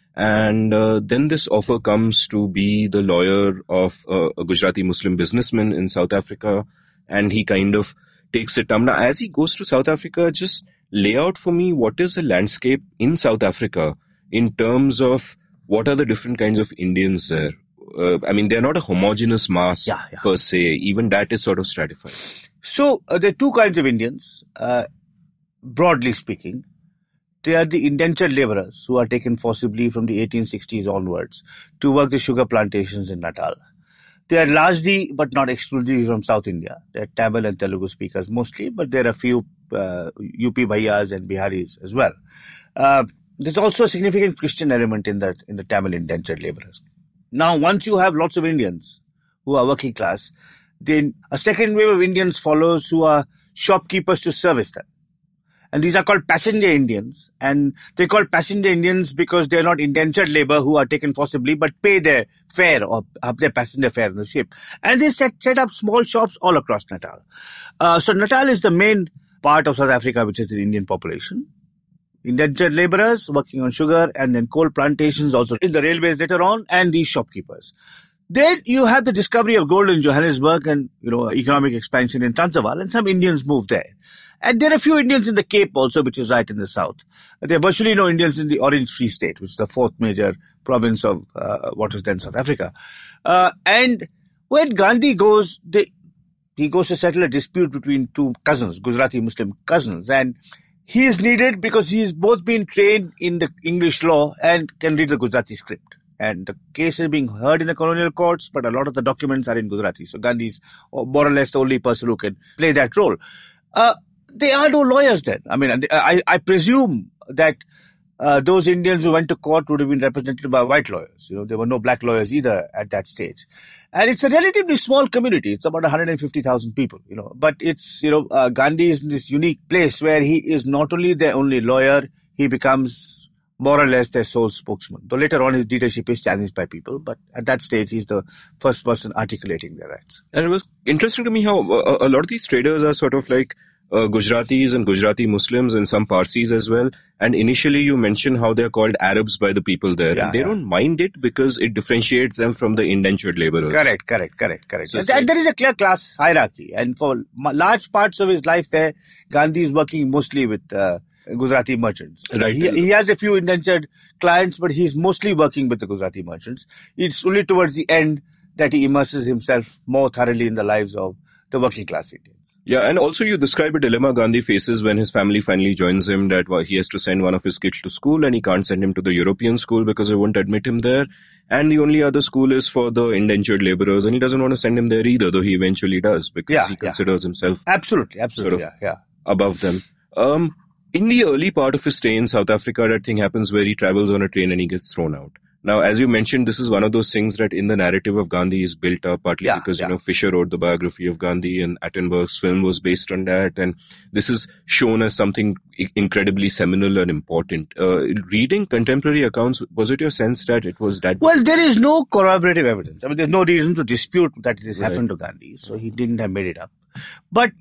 And uh, then this offer comes to be the lawyer of uh, a Gujarati Muslim businessman in South Africa. And he kind of takes it up. Now, as he goes to South Africa, just lay out for me what is the landscape in South Africa in terms of what are the different kinds of Indians there. Uh, I mean, they're not a homogeneous mass yeah, yeah. per se. Even that is sort of stratified. So uh, there are two kinds of Indians, uh, broadly speaking. They are the indentured laborers who are taken forcibly from the eighteen sixties onwards to work the sugar plantations in Natal. They are largely, but not exclusively, from South India. They are Tamil and Telugu speakers mostly, but there are a few uh, U P Bhaiyas and Biharis as well. Uh, there's also a significant Christian element in that in the Tamil indentured laborers. Now, once you have lots of Indians who are working class, then a second wave of Indians follows who are shopkeepers to service them. And these are called passenger Indians. And they're called passenger Indians because they're not indentured labor who are taken forcibly, but pay their fare or have their passenger fare on the ship. And they set, set up small shops all across Natal. Uh, so Natal is the main part of South Africa, which is the Indian population. Indentured laborers working on sugar, and then coal plantations also in the railways later on, and these shopkeepers. Then you have the discovery of gold in Johannesburg and, you know, economic expansion in Transvaal, and some Indians moved there. And there are a few Indians in the Cape also, which is right in the south. There are virtually no Indians in the Orange Free State, which is the fourth major province of uh, what is then South Africa. Uh, and when Gandhi goes, they, he goes to settle a dispute between two cousins, Gujarati Muslim cousins, and he is needed because he has both been trained in the English law and can read the Gujarati script. And the case is being heard in the colonial courts, but a lot of the documents are in Gujarati. So Gandhi is more or less the only person who can play that role. Uh, there are no lawyers then. I mean, I, I presume that uh, those Indians who went to court would have been represented by white lawyers. You know, there were no black lawyers either at that stage. And it's a relatively small community. It's about one hundred fifty thousand people, you know. But it's, you know, uh, Gandhi is in this unique place where he is not only their only lawyer, he becomes more or less their sole spokesman. Though later on his leadership is challenged by people, but at that stage he's the first person articulating their rights. And it was interesting to me how a, a lot of these traders are sort of like uh, Gujaratis and Gujarati Muslims and some Parsis as well. And initially you mentioned how they're called Arabs by the people there. Yeah, and they yeah. don't mind it because it differentiates them from the indentured laborers. Correct, correct, correct, correct. So and like, there is a clear class hierarchy. And for large parts of his life there, Gandhi is working mostly with uh, Gujarati merchants. Right. He, he has a few indentured clients, but he's mostly working with the Gujarati merchants. It's only towards the end that he immerses himself more thoroughly in the lives of the working class Indians. Yeah, and also you describe a dilemma Gandhi faces when his family finally joins him, that he has to send one of his kids to school and he can't send him to the European school because they won't admit him there. And the only other school is for the indentured laborers, and he doesn't want to send him there either, though he eventually does because yeah, he considers yeah. himself absolutely, absolutely, sort of yeah, yeah. above them. Um, in the early part of his stay in South Africa, that thing happens where he travels on a train and he gets thrown out. Now, as you mentioned, this is one of those things that in the narrative of Gandhi is built up, partly yeah, because, yeah. you know, Fisher wrote the biography of Gandhi and Attenborough's film was based on that. And this is shown as something incredibly seminal and important. Uh, reading contemporary accounts, was it your sense that it was that? Well, there is no corroborative evidence. I mean, there's no reason to dispute that this right. happened to Gandhi. So he didn't have made it up. But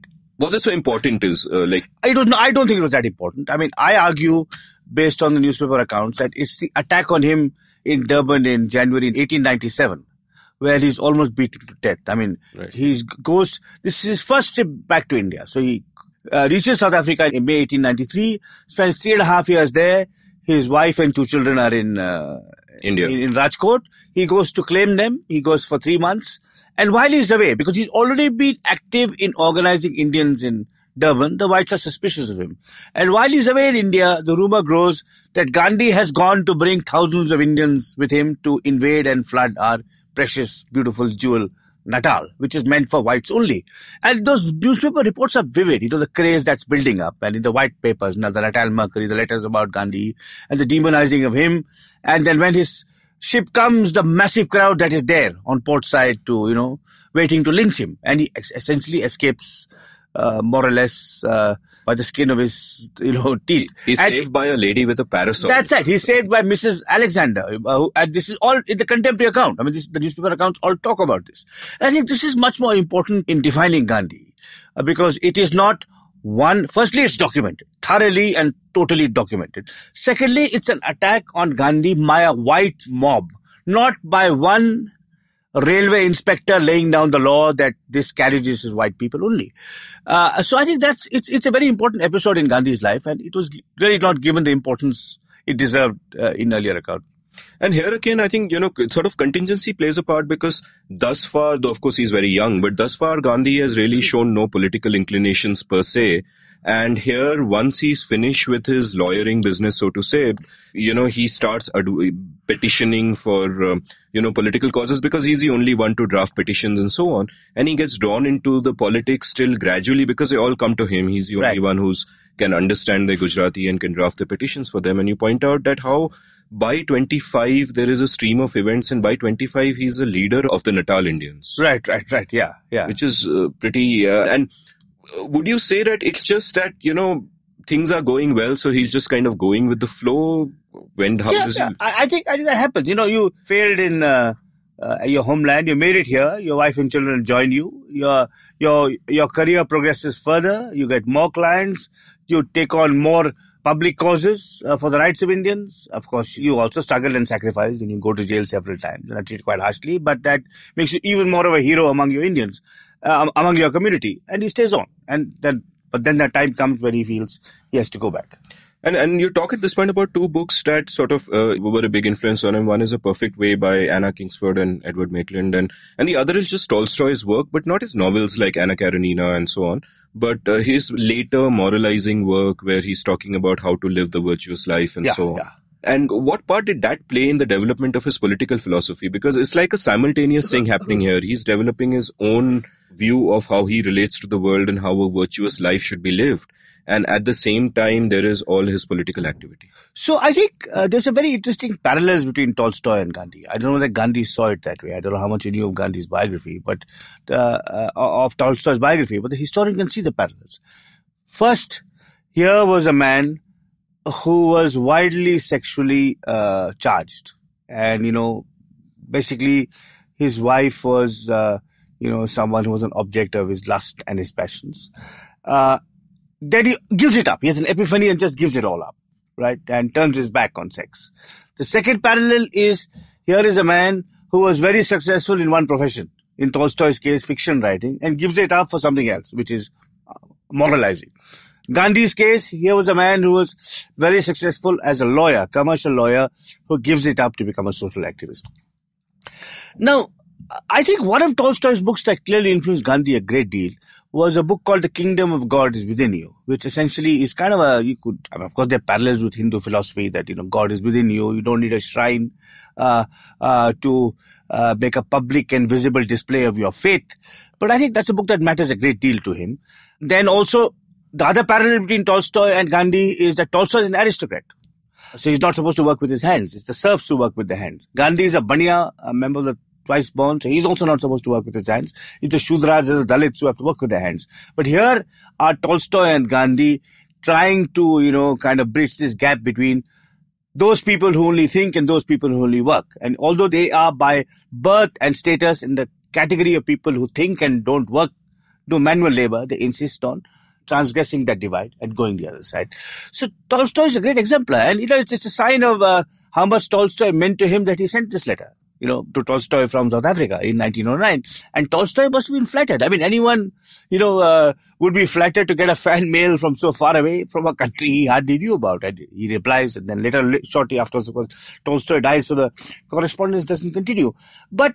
Was it so important? Is uh, like I don't know. I don't think it was that important. I mean, I argue, based on the newspaper accounts, that it's the attack on him in Durban in January eighteen ninety-seven, where he's almost beaten to death. I mean, right. he goes. This is his first trip back to India. So he uh, reaches South Africa in May eighteen ninety-three. Spends three and a half years there. His wife and two children are in uh, India, in, in Rajkot. He goes to claim them. He goes for three months. And while he's away, because he's already been active in organizing Indians in Durban, the whites are suspicious of him. And while he's away in India, the rumor grows that Gandhi has gone to bring thousands of Indians with him to invade and flood our precious, beautiful jewel, Natal, which is meant for whites only. And those newspaper reports are vivid. You know, the craze that's building up. And in the white papers, now the Natal Mercury, the letters about Gandhi, and the demonizing of him. And then when his ship comes, the massive crowd that is there on port side to, you know, waiting to lynch him. And he ex- essentially escapes, uh, more or less, uh, by the skin of his, you know, teeth. He's and saved by a lady with a parasol. That's right. He's saved by Missus Alexander. Uh, who, and this is all in the contemporary account. I mean, this, the newspaper accounts all talk about this. And I think this is much more important in defining Gandhi, uh, because it is not one, firstly, it's documented, thoroughly and totally documented. Secondly, it's an attack on Gandhi by a white mob, not by one railway inspector laying down the law that this carriage is white people only. Uh, so I think that's, it's, it's a very important episode in Gandhi's life, and it was really not given the importance it deserved uh, in earlier account. And here again, I think, you know, sort of contingency plays a part, because thus far, though of course he's very young, but thus far Gandhi has really shown no political inclinations per se. And here, once he's finished with his lawyering business, so to say, you know, he starts adu- petitioning for, um, you know, political causes, because he's the only one to draft petitions and so on. And he gets drawn into the politics still gradually, because they all come to him. He's the only Right. one who's can understand the Gujarati and can draft the petitions for them. And you point out that how by twenty-five, there is a stream of events, and by twenty-five, he's a leader of the Natal Indians. Right, right, right. Yeah, yeah. Which is uh, pretty, uh, and would you say that it's just that, you know, things are going well, so he's just kind of going with the flow? When, how yeah, does yeah. he? I, I think I think that happens. You know, you failed in uh, uh, your homeland, you made it here, your wife and children join you, your your your career progresses further, you get more clients, you take on more public causes uh, for the rights of Indians. Of course, you also struggle and sacrifice, and you go to jail several times and are treated quite harshly, but that makes you even more of a hero among your Indians, uh, among your community, and he stays on. And then, but then the time comes when he feels he has to go back. And and you talk at this point about two books that sort of uh, were a big influence on him. One is A Perfect Way by Anna Kingsford and Edward Maitland, and and the other is just Tolstoy's work, but not his novels like Anna Karenina and so on, but uh, his later moralizing work where he's talking about how to live the virtuous life and Yeah, so on. yeah. And what part did that play in the development of his political philosophy? Because it's like a simultaneous thing happening here. He's developing his own view of how he relates to the world and how a virtuous life should be lived. And at the same time, there is all his political activity. So I think uh, there's a very interesting parallels between Tolstoy and Gandhi. I don't know that Gandhi saw it that way. I don't know how much you knew of Gandhi's biography, but the, uh, of Tolstoy's biography, but the historian can see the parallels. First, here was a man who was widely sexually uh, charged. And, you know, basically his wife was, uh, you know, someone who was an object of his lust and his passions. Uh, then he gives it up. He has an epiphany and just gives it all up, right? And turns his back on sex. The second parallel is, here is a man who was very successful in one profession, in Tolstoy's case, fiction writing, and gives it up for something else, which is moralizing. Gandhi's case, here was a man who was very successful as a lawyer, commercial lawyer, who gives it up to become a social activist. Now, I think one of Tolstoy's books that clearly influenced Gandhi a great deal was a book called The Kingdom of God is Within You, which essentially is kind of a, you could, I mean, of course there are parallels with Hindu philosophy that, you know, God is within you. You don't need a shrine uh, uh, to uh, make a public and visible display of your faith. But I think that's a book that matters a great deal to him. Then also, the other parallel between Tolstoy and Gandhi is that Tolstoy is an aristocrat. So he's not supposed to work with his hands. It's the serfs who work with their hands. Gandhi is a Baniya, a member of the twice born, so he's also not supposed to work with his hands. It's the Shudras and the Dalits who have to work with their hands. But here are Tolstoy and Gandhi trying to, you know, kind of bridge this gap between those people who only think and those people who only work. And although they are by birth and status in the category of people who think and don't work do manual labor. They insist on transgressing that divide and going the other side. So Tolstoy is a great exemplar. And, you know, it's just a sign of uh, how much Tolstoy meant to him that he sent this letter, you know, to Tolstoy from South Africa in nineteen oh nine. And Tolstoy must have been flattered. I mean, anyone, you know, uh, would be flattered to get a fan mail from so far away from a country he hardly knew about. And he replies, and then later, shortly afterwards, of course, Tolstoy dies, so the correspondence doesn't continue. But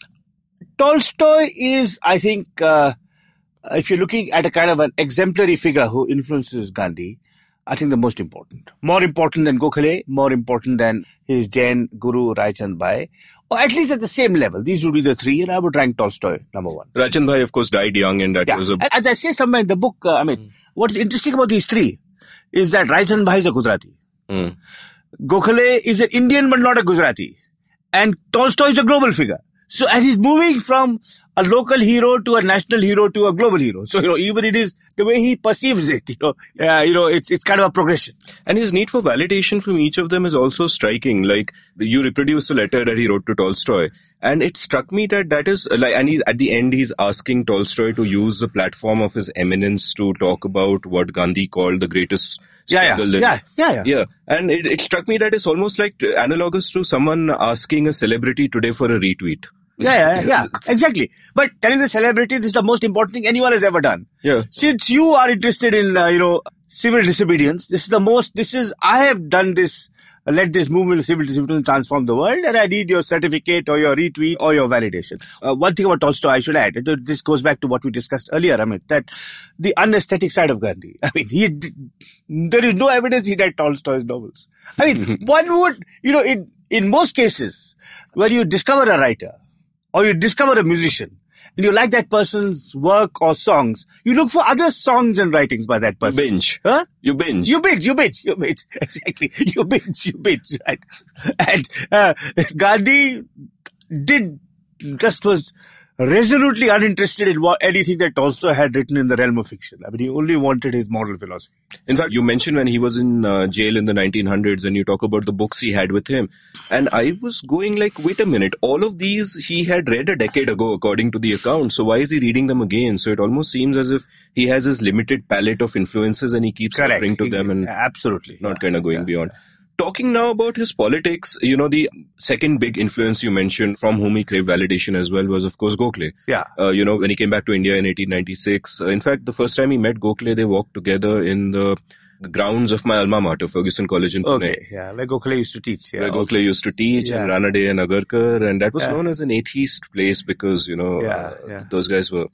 Tolstoy is, I think, uh, if you're looking at a kind of an exemplary figure who influences Gandhi, I think the most important. More important than Gokhale, more important than his Jain guru Rai Chand Bhai, or at least at the same level. These would be the three, and I would rank Tolstoy number one. Rai Chand Bhai, of course, died young, and that yeah. was a... As I say somewhere in the book, uh, I mean, mm. what's interesting about these three is that Rai Chand Bhai is a Gujarati. Mm. Gokhale is an Indian but not a Gujarati. And Tolstoy is a global figure. So, and he's moving from a local hero to a national hero to a global hero. So, you know, even it is the way he perceives it, you know, uh, you know, it's it's kind of a progression. And his need for validation from each of them is also striking. Like, you reproduce the letter that he wrote to Tolstoy, and it struck me that that is, like, and he's, at the end, he's asking Tolstoy to use the platform of his eminence to talk about what Gandhi called the greatest yeah, struggle. Yeah, in, yeah, yeah, yeah. Yeah, and it, it struck me that it's almost like analogous to someone asking a celebrity today for a retweet. Yeah, yeah, yeah, exactly. But telling the celebrity this is the most important thing anyone has ever done. Yeah. Since you are interested in, uh, you know, civil disobedience, this is the most, this is, I have done this, uh, let this movement of civil disobedience transform the world, and I need your certificate or your retweet or your validation. Uh, one thing about Tolstoy I should add, this goes back to what we discussed earlier, Amit, that the unaesthetic side of Gandhi. I mean, he, there is no evidence he read Tolstoy's novels. I mean, one would, you know, in, in most cases, when you discover a writer, or you discover a musician, and you like that person's work or songs, you look for other songs and writings by that person. You binge. Huh? You binge. You binge, you binge, you binge. Exactly. You binge, you binge. Right? And uh, Gandhi did, just was resolutely uninterested in what, anything that Tolstoy had written in the realm of fiction. I mean, he only wanted his moral philosophy. In fact, you mentioned when he was in uh, jail in the nineteen hundreds, and you talk about the books he had with him. And I was going like, wait a minute, all of these he had read a decade ago, according to the account. So why is he reading them again? So it almost seems as if he has his limited palette of influences and he keeps Correct. referring to he, them and absolutely not yeah. kind of going yeah. beyond. Talking now about his politics, you know, the second big influence you mentioned from whom he craved validation as well was, of course, Gokhale. Yeah. Uh, you know, when he came back to India in eighteen ninety-six, uh, in fact, the first time he met Gokhale, they walked together in the, the grounds of my alma mater, Ferguson College in Pune. Okay, yeah, where Gokhale used to teach. Yeah, where also. Gokhale used to teach, yeah. and Ranade and Agarkar, and that was yeah. known as an atheist place because, you know, yeah, uh, yeah. those guys were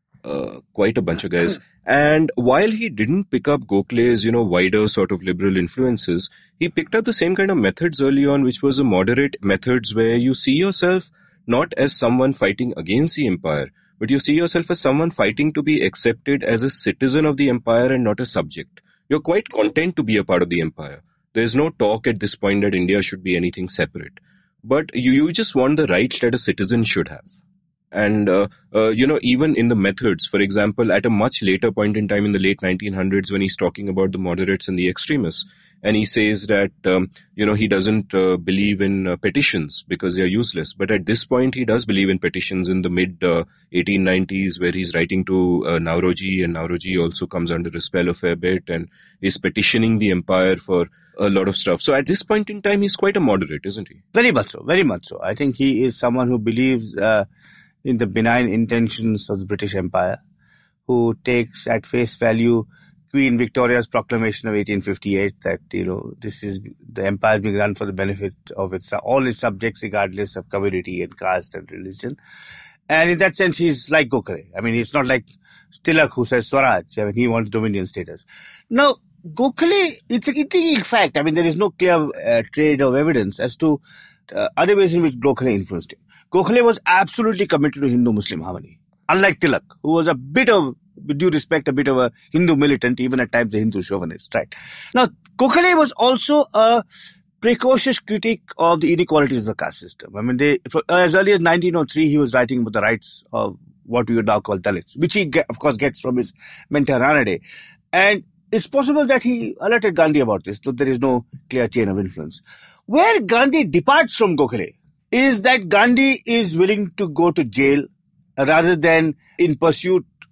Uh, quite a bunch of guys. And while he didn't pick up Gokhale's, you know, wider sort of liberal influences, he picked up the same kind of methods early on, which was a moderate methods where you see yourself not as someone fighting against the empire, but you see yourself as someone fighting to be accepted as a citizen of the empire and not a subject. You're quite content to be a part of the empire. There's no talk at this point that India should be anything separate. But you, you just want the rights that a citizen should have. And, uh, uh, you know, even in the methods, for example, at a much later point in time in the late nineteen hundreds when he's talking about the moderates and the extremists, and he says that, um, you know, he doesn't uh, believe in uh, petitions because they are useless. But at this point, he does believe in petitions in the mid uh, eighteen nineties where he's writing to uh, Nauroji, and Nauroji also comes under a spell a fair bit and is petitioning the empire for a lot of stuff. So at this point in time, he's quite a moderate, isn't he? Very much so, very much so. I think he is someone who believes uh, in the benign intentions of the British Empire, who takes at face value Queen Victoria's proclamation of eighteen fifty-eight that, you know, this is the empire being run for the benefit of its all its subjects, regardless of community and caste and religion. And in that sense, he's like Gokhale. I mean, he's not like Tilak who says Swaraj. I mean, he wants dominion status. Now, Gokhale, it's an intriguing fact. I mean, there is no clear uh, trade of evidence as to uh, other ways in which Gokhale influenced him. Gokhale was absolutely committed to Hindu-Muslim harmony, unlike Tilak, who was a bit of, with due respect, a bit of a Hindu militant, even at times a Hindu chauvinist, right? Now, Gokhale was also a precocious critic of the inequalities of the caste system. I mean, they, for, uh, as early as nineteen oh three, he was writing about the rights of what we would now call Dalits, which he, get, of course, gets from his mentor Ranade. And it's possible that he alerted Gandhi about this, though there is no clear chain of influence. Where Gandhi departs from Gokhale is that Gandhi is willing to go to jail rather than in pursuit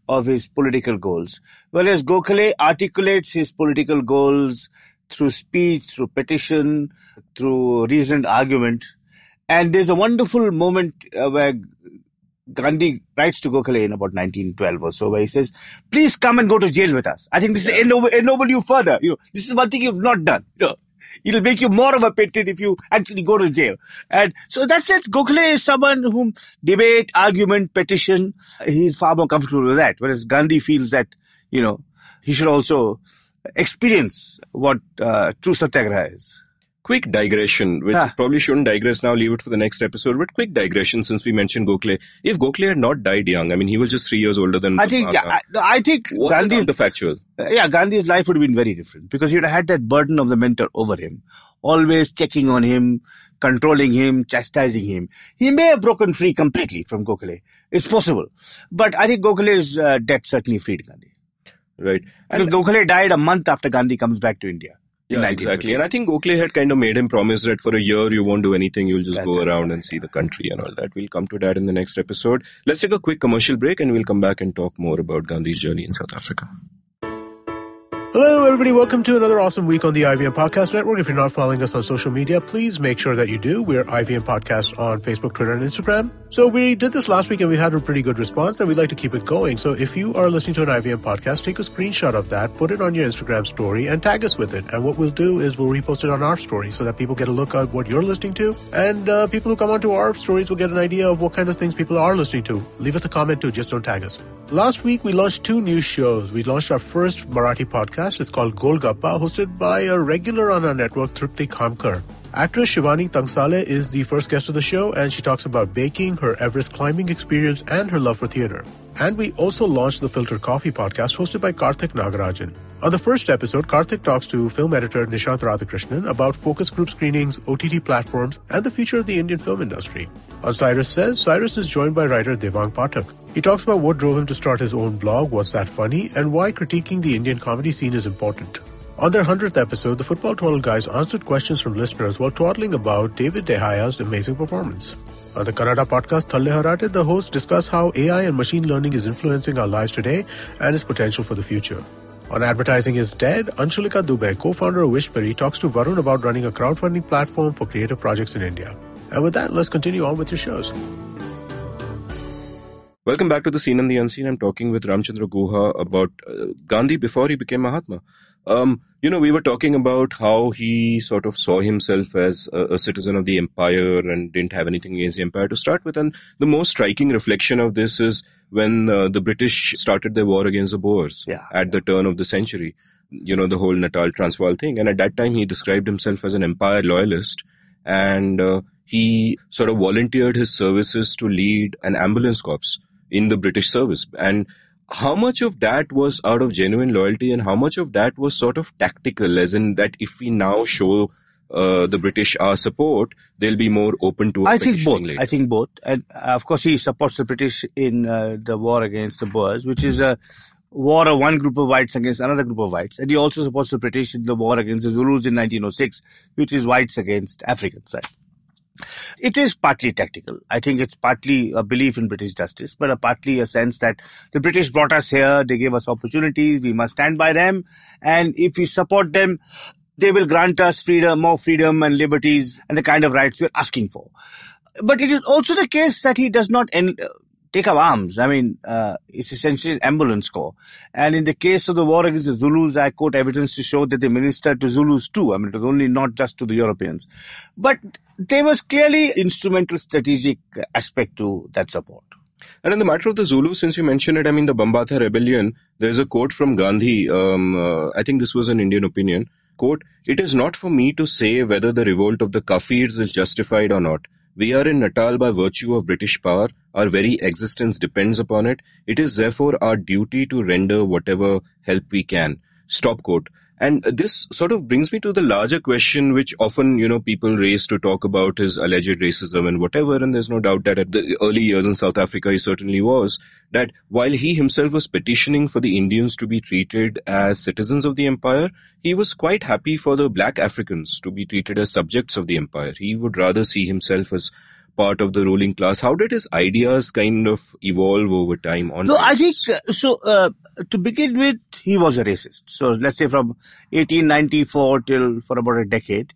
of his political goals. Whereas Gokhale articulates his political goals through speech, through petition, through reasoned argument. And there's a wonderful moment uh, where Gandhi writes to Gokhale in about nineteen twelve or so, where he says, please come and go to jail with us. I think this yeah. will ennoble, ennoble you further. You know, this is one thing you've not done. You know, it'll make you more of a patriot if you actually go to jail. And so in that sense, Gokhale is someone whom debate, argument, petition, he's far more comfortable with that. Whereas Gandhi feels that, you know, he should also experience what uh, true satyagraha is. Quick digression, which ah. probably shouldn't digress now, leave it for the next episode, but quick digression since we mentioned Gokhale. If Gokhale had not died young, I mean, he was just three years older than I think, yeah, I, I think What's Gandhi's, the factual? Uh, yeah, Gandhi's life would have been very different because he would have had that burden of the mentor over him, always checking on him, controlling him, chastising him. He may have broken free completely from Gokhale. It's possible. But I think Gokhale's uh, death certainly freed Gandhi. Right. And because Gokhale died a month after Gandhi comes back to India. Yeah, exactly. And I think Gokhale had kind of made him promise that for a year you won't do anything, you'll just That's go it. around and see the country and all that. We'll come to that in the next episode. Let's take a quick commercial break and we'll come back and talk more about Gandhi's journey in South Africa. Hello, everybody. Welcome to another awesome week on the I V M Podcast Network. If you're not following us on social media, please make sure that you do. We're I V M Podcast on Facebook, Twitter, and Instagram. So we did this last week and we had a pretty good response and we'd like to keep it going. So if you are listening to an I V M podcast, take a screenshot of that, put it on your Instagram story and tag us with it. And what we'll do is we'll repost it on our story so that people get a look at what you're listening to. And uh, people who come onto our stories will get an idea of what kind of things people are listening to. Leave us a comment too, just don't tag us. Last week, we launched two new shows. We launched our first Marathi podcast. It's called Golgappa, hosted by a regular on our network, Trupti Kamkar. Actress Shivani Tangsale is the first guest of the show, and she talks about baking, her Everest climbing experience, and her love for theater. And we also launched the Filter Coffee podcast, hosted by Karthik Nagarajan. On the first episode, Karthik talks to film editor Nishant Radhakrishnan about focus group screenings, O T T platforms, and the future of the Indian film industry. On Cyrus Says, Cyrus is joined by writer Devang Pathak. He talks about what drove him to start his own blog, What's That Funny, and why critiquing the Indian comedy scene is important. On their hundredth episode, the Football Twaddle guys answered questions from listeners while twaddling about David De Gea's amazing performance. On the Kannada podcast Thalle Harate, the hosts discuss how A I and machine learning is influencing our lives today and its potential for the future. On Advertising is Dead, Anshulika Dubey, co-founder of Wishberry, talks to Varun about running a crowdfunding platform for creative projects in India. And with that, let's continue on with your shows. Welcome back to The Seen and the Unseen. I'm talking with Ramchandra Guha about uh, Gandhi before he became Mahatma. Um, you know, we were talking about how he sort of saw himself as a, a citizen of the empire and didn't have anything against the empire to start with. And the most striking reflection of this is when uh, the British started their war against the Boers yeah. at the turn of the century. You know, the whole Natal Transvaal thing. And at that time, he described himself as an empire loyalist. And uh, he sort of volunteered his services to lead an ambulance corps in the British service. And how much of that was out of genuine loyalty and how much of that was sort of tactical, as in that if we now show uh, the British our support, they'll be more open to I think both. later. I think both. And uh, of course, he supports the British in uh, the war against the Boers, which is a war of one group of whites against another group of whites. And he also supports the British in the war against the Zulus in nineteen oh six, which is whites against Africans. Right? It is partly tactical. I think it's partly a belief in British justice, but a partly a sense that the British brought us here, they gave us opportunities, we must stand by them, and if we support them, they will grant us freedom, more freedom and liberties and the kind of rights we're asking for. But it is also the case that he does not end, uh, take up arms. I mean, uh, it's essentially an ambulance corps. And in the case of the war against the Zulus, I quote evidence to show that they ministered to Zulus too. I mean, it was only not just to the Europeans. But there was clearly instrumental strategic aspect to that support. And in the matter of the Zulu, since you mentioned it, I mean, the Bambatha Rebellion, there's a quote from Gandhi. Um, uh, I think this was an Indian opinion. Quote, "It is not for me to say whether the revolt of the Kafirs is justified or not. We are in Natal by virtue of British power. Our very existence depends upon it. It is therefore our duty to render whatever help we can." Stop quote. And this sort of brings me to the larger question, which often, you know, people raise to talk about his alleged racism and whatever. And there's no doubt that at the early years in South Africa, he certainly was, that while he himself was petitioning for the Indians to be treated as citizens of the empire, he was quite happy for the black Africans to be treated as subjects of the empire. He would rather see himself as part of the ruling class. How did his ideas kind of evolve over time on No, race? I think, uh, so uh, to begin with, he was a racist. So let's say from eighteen ninety-four till for about a decade,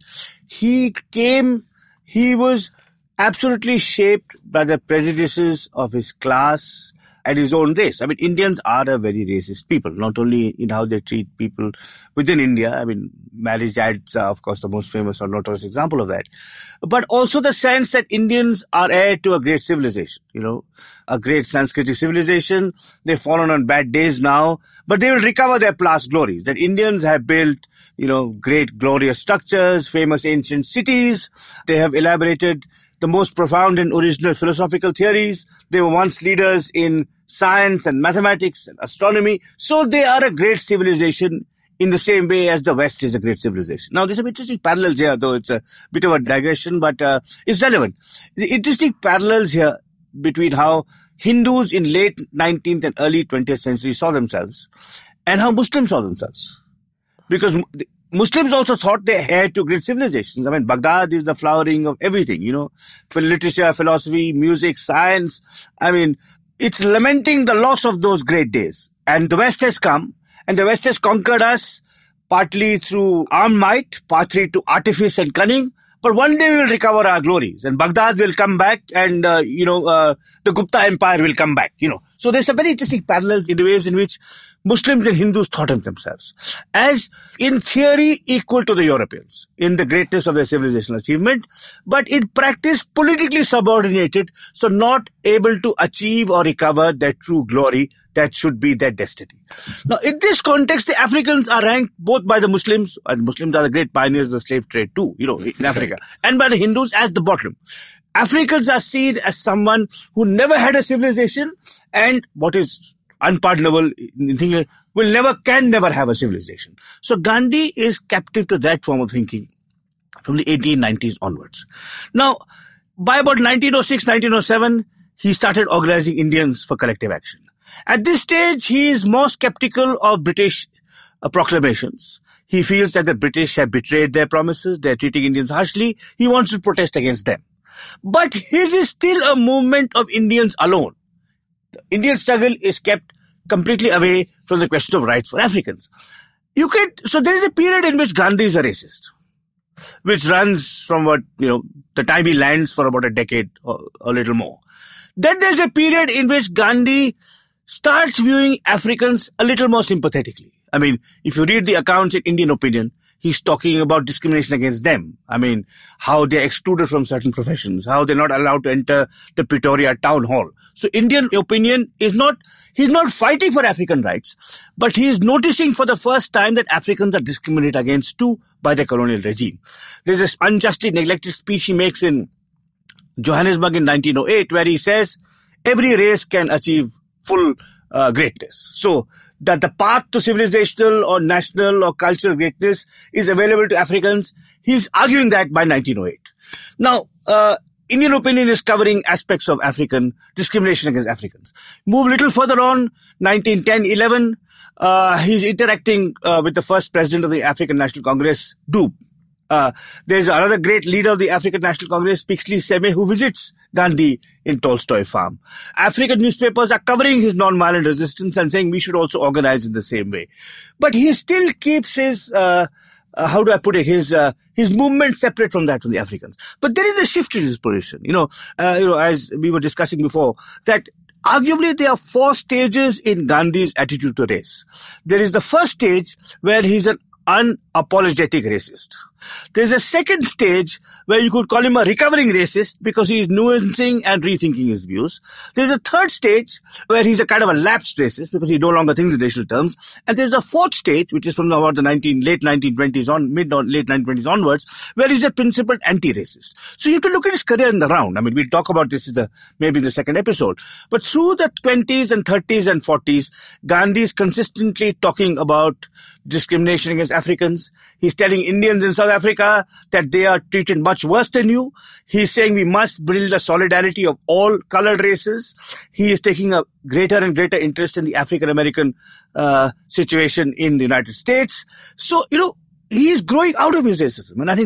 he came, he was absolutely shaped by the prejudices of his class and his own race. I mean, Indians are a very racist people, not only in how they treat people within India. I mean, marriage ads are, of course, the most famous or notorious example of that. But also the sense that Indians are heir to a great civilization, you know, a great Sanskritic civilization. They've fallen on bad days now, but they will recover their past glories. That Indians have built, you know, great glorious structures, famous ancient cities. They have elaborated the most profound and original philosophical theories. They were once leaders in science and mathematics and astronomy. So they are a great civilization in the same way as the West is a great civilization. Now, there's some interesting parallels here, though it's a bit of a digression, but uh, it's relevant. The interesting parallels here between how Hindus in late nineteenth and early twentieth century saw themselves and how Muslims saw themselves. Because Muslims also thought they had to great civilizations. I mean, Baghdad is the flowering of everything, you know, for literature, philosophy, music, science. I mean, it's lamenting the loss of those great days. And the West has come, and the West has conquered us, partly through armed might, partly to artifice and cunning. But one day we will recover our glories, and Baghdad will come back, and, uh, you know, uh, the Gupta Empire will come back, you know. So there's a very interesting parallel in the ways in which Muslims and Hindus thought of themselves as, in theory, equal to the Europeans in the greatness of their civilizational achievement, but in practice, politically subordinated, so not able to achieve or recover their true glory that should be their destiny. Now, in this context, the Africans are ranked both by the Muslims, and Muslims are the great pioneers of the slave trade too, you know, in Africa, and by the Hindus as the bottom. Africans are seen as someone who never had a civilization, and what is unpardonable in thinking, will never, can never have a civilization. So Gandhi is captive to that form of thinking from the eighteen nineties onwards. Now, by about nineteen oh six, nineteen oh seven, he started organizing Indians for collective action. At this stage, he is more skeptical of British uh, proclamations. He feels that the British have betrayed their promises. They're treating Indians harshly. He wants to protest against them. But his is still a movement of Indians alone. The Indian struggle is kept completely away from the question of rights for Africans. You could, so there is a period in which Gandhi is a racist, which runs from what, you know, the time he lands for about a decade or a little more. Then there's a period in which Gandhi starts viewing Africans a little more sympathetically. I mean, if you read the accounts in Indian Opinion, he's talking about discrimination against them. I mean, how they're excluded from certain professions, how they're not allowed to enter the Pretoria town hall. So Indian Opinion is not, he's not fighting for African rights, but he is noticing for the first time that Africans are discriminated against too by the colonial regime. There's this unjustly neglected speech he makes in Johannesburg in nineteen oh eight, where he says, every race can achieve full uh, greatness. So that the path to civilizational or national or cultural greatness is available to Africans. He's arguing that by nineteen oh eight. Now, uh, Indian Opinion is covering aspects of African discrimination against Africans. Move a little further on, nineteen ten eleven, uh, he's interacting uh, with the first president of the African National Congress, Doob. Uh, there's another great leader of the African National Congress, Pixley Seme, who visits Gandhi in Tolstoy farm. African newspapers are covering his non-violent resistance and saying we should also organize in the same way. But he still keeps his, uh, uh, how do I put it, his uh, his movement separate from that from the Africans. But there is a shift in his position. You know, uh, you know, as we were discussing before, that arguably there are four stages in Gandhi's attitude to race. There is the first stage where he's an unapologetic racist. There's a second stage where you could call him a recovering racist because he is nuancing and rethinking his views. There's a third stage where he's a kind of a lapsed racist because he no longer thinks in racial terms. And there's a fourth stage, which is from about the nineteen, late nineteen twenties on, mid or late nineteen twenties onwards, where he's a principled anti-racist. So you have to look at his career in the round. I mean, we'll talk about this in the, maybe in the second episode. But through the twenties and thirties and forties, Gandhi is consistently talking about discrimination against Africans. He's telling Indians in South Africa that they are treated much worse than you. He's saying we must build a solidarity of all colored races. He is taking a greater and greater interest in the African American uh, situation in the United States. So, you know, he is growing out of his racism. And I think that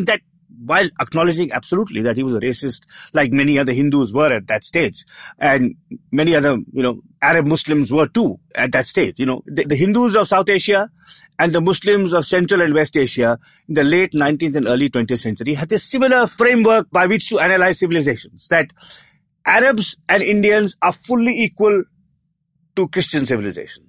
while acknowledging absolutely that he was a racist, like many other Hindus were at that stage, and many other, you know, Arab Muslims were too at that stage. You know, the, the Hindus of South Asia and the Muslims of Central and West Asia in the late nineteenth and early twentieth century had a similar framework by which to analyze civilizations, that Arabs and Indians are fully equal to Christian civilization.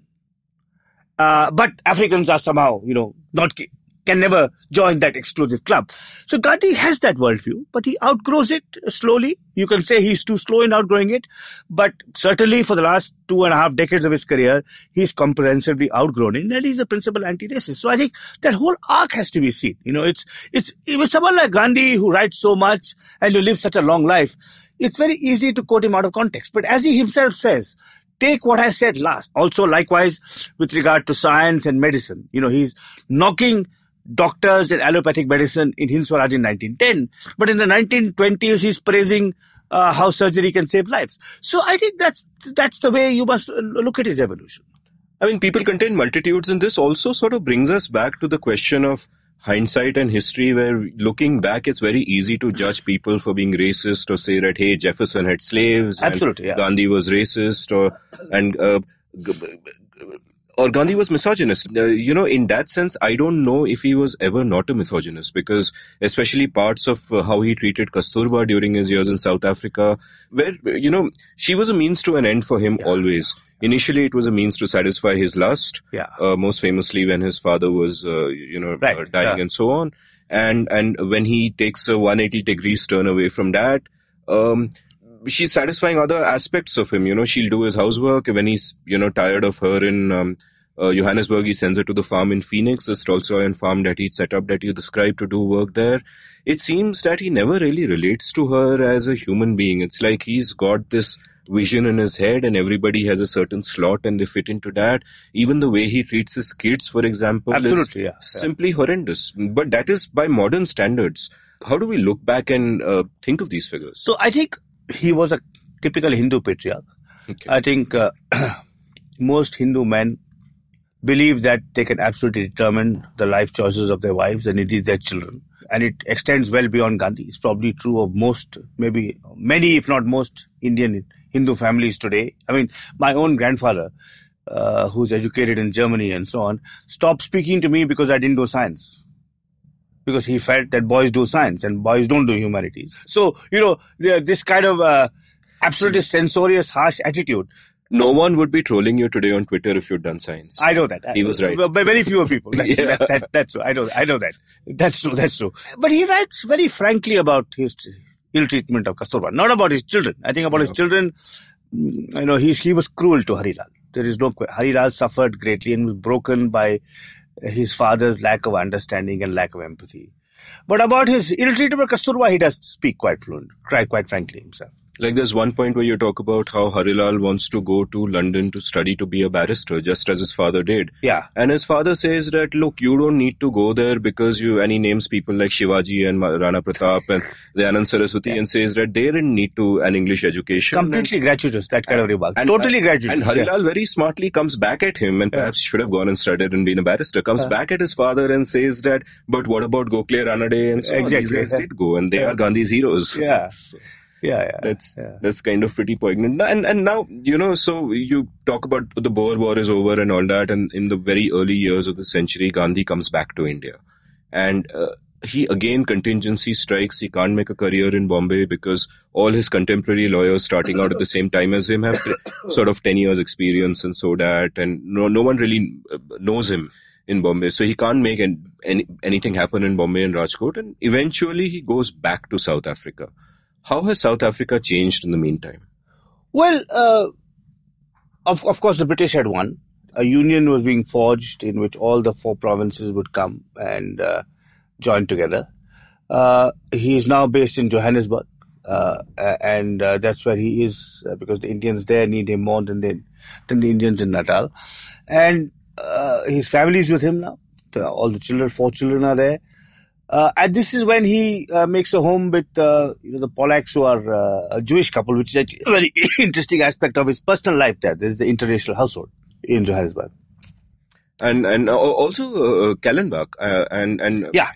Uh, but Africans are somehow, you know, not can never join that exclusive club. So Gandhi has that worldview, but he outgrows it slowly. You can say he's too slow in outgrowing it, but certainly for the last two and a half decades of his career, he's comprehensively outgrown it, and he's a principal anti-racist. So I think that whole arc has to be seen. You know, it's it's with someone like Gandhi who writes so much and who lives such a long life, it's very easy to quote him out of context. But as he himself says, take what I said last. Also, likewise, with regard to science and medicine, you know, he's knocking doctors and allopathic medicine in Hind Swaraj in nineteen ten, but in the nineteen twenties, he's praising uh, how surgery can save lives. So I think that's that's the way you must look at his evolution. I mean, people contain multitudes, and this also sort of brings us back to the question of hindsight and history, where looking back, it's very easy to judge people for being racist or say that, hey, Jefferson had slaves. Absolutely, and yeah. Gandhi was racist, or and uh, or Gandhi was misogynist. Uh, you know, in that sense, I don't know if he was ever not a misogynist, because especially parts of uh, how he treated Kasturba during his years in South Africa, where, you know, she was a means to an end for him, yeah. always. Initially, it was a means to satisfy his lust, yeah. uh, most famously when his father was, uh, you know, right. uh, dying yeah. and so on. And and when he takes a one hundred eighty degrees turn away from that, um, she's satisfying other aspects of him. You know, she'll do his housework. When he's, you know, tired of her in um, uh, Johannesburg, he sends her to the farm in Phoenix, the Stolzoian farm that he'd set up that you described, to do work there. It seems that he never really relates to her as a human being. It's like he's got this vision in his head and everybody has a certain slot and they fit into that. Even the way he treats his kids, for example, Absolutely, is yeah, simply yeah. horrendous. But that is by modern standards. How do we look back and uh, think of these figures? So I think he was a typical Hindu patriarch. Okay. I think uh, most Hindu men believe that they can absolutely determine the life choices of their wives and indeed their children. And it extends well beyond Gandhi. It's probably true of most, maybe many, if not most, Indian Hindu families today. I mean, my own grandfather, uh, who's educated in Germany and so on, stopped speaking to me because I didn't do science. Because he felt that boys do science and boys don't do humanities. So, you know, this kind of uh, absolutely censorious, harsh attitude. No one would be trolling you today on Twitter if you'd done science. I know that. He was right. But very fewer people. That's, yeah. that, that, that's true. I know, I know that. That's true. That's true. But he writes very frankly about his ill treatment of Kasturba, not about his children. I think about yeah. his children, you know, he, he was cruel to Harilal. There is no question. Harilal suffered greatly and was broken by his father's lack of understanding and lack of empathy. But about his ill treatment of Kasturba, he does speak quite fluent, quite, quite frankly himself. Like there's one point where you talk about how Harilal wants to go to London to study to be a barrister, just as his father did. Yeah. And his father says that, look, you don't need to go there because you, and he names people like Shivaji and Rana Pratap and the Anand Saraswati yeah. and says that they didn't need to an English education. Completely and, gratuitous, that kind of remark. And, totally and, gratuitous. And Harilal yeah. very smartly comes back at him and perhaps yeah. should have gone and studied and been a barrister, comes yeah. back at his father and says that, but what about Gokhale, Ranade and so exactly. on? These guys yeah. did go and they yeah. are Gandhi's heroes. Yeah. Yeah, yeah, that's yeah. that's kind of pretty poignant. And and now, you know, so you talk about the Boer War is over and all that, and in the very early years of the century, Gandhi comes back to India, and uh, he again contingency strikes. He can't make a career in Bombay because all his contemporary lawyers starting out at the same time as him have sort of ten years experience and so that, and no no one really knows him in Bombay, so he can't make any, any anything happen in Bombay and Rajkot, and eventually he goes back to South Africa. How has South Africa changed in the meantime? Well, uh, of, of course, the British had won. A union was being forged in which all the four provinces would come and uh, join together. Uh, he is now based in Johannesburg, uh, and uh, that's where he is uh, because the Indians there need him more than, they, than the Indians in Natal. And uh, his family is with him now. The, all the children, four children are there. Uh, and this is when he uh, makes a home with uh, you know the Polacks, who are uh, a Jewish couple, which is a very interesting aspect of his personal life there. There is the interracial household in Johannesburg. And and also uh, Kallenbach. Uh, and, and yeah, yeah.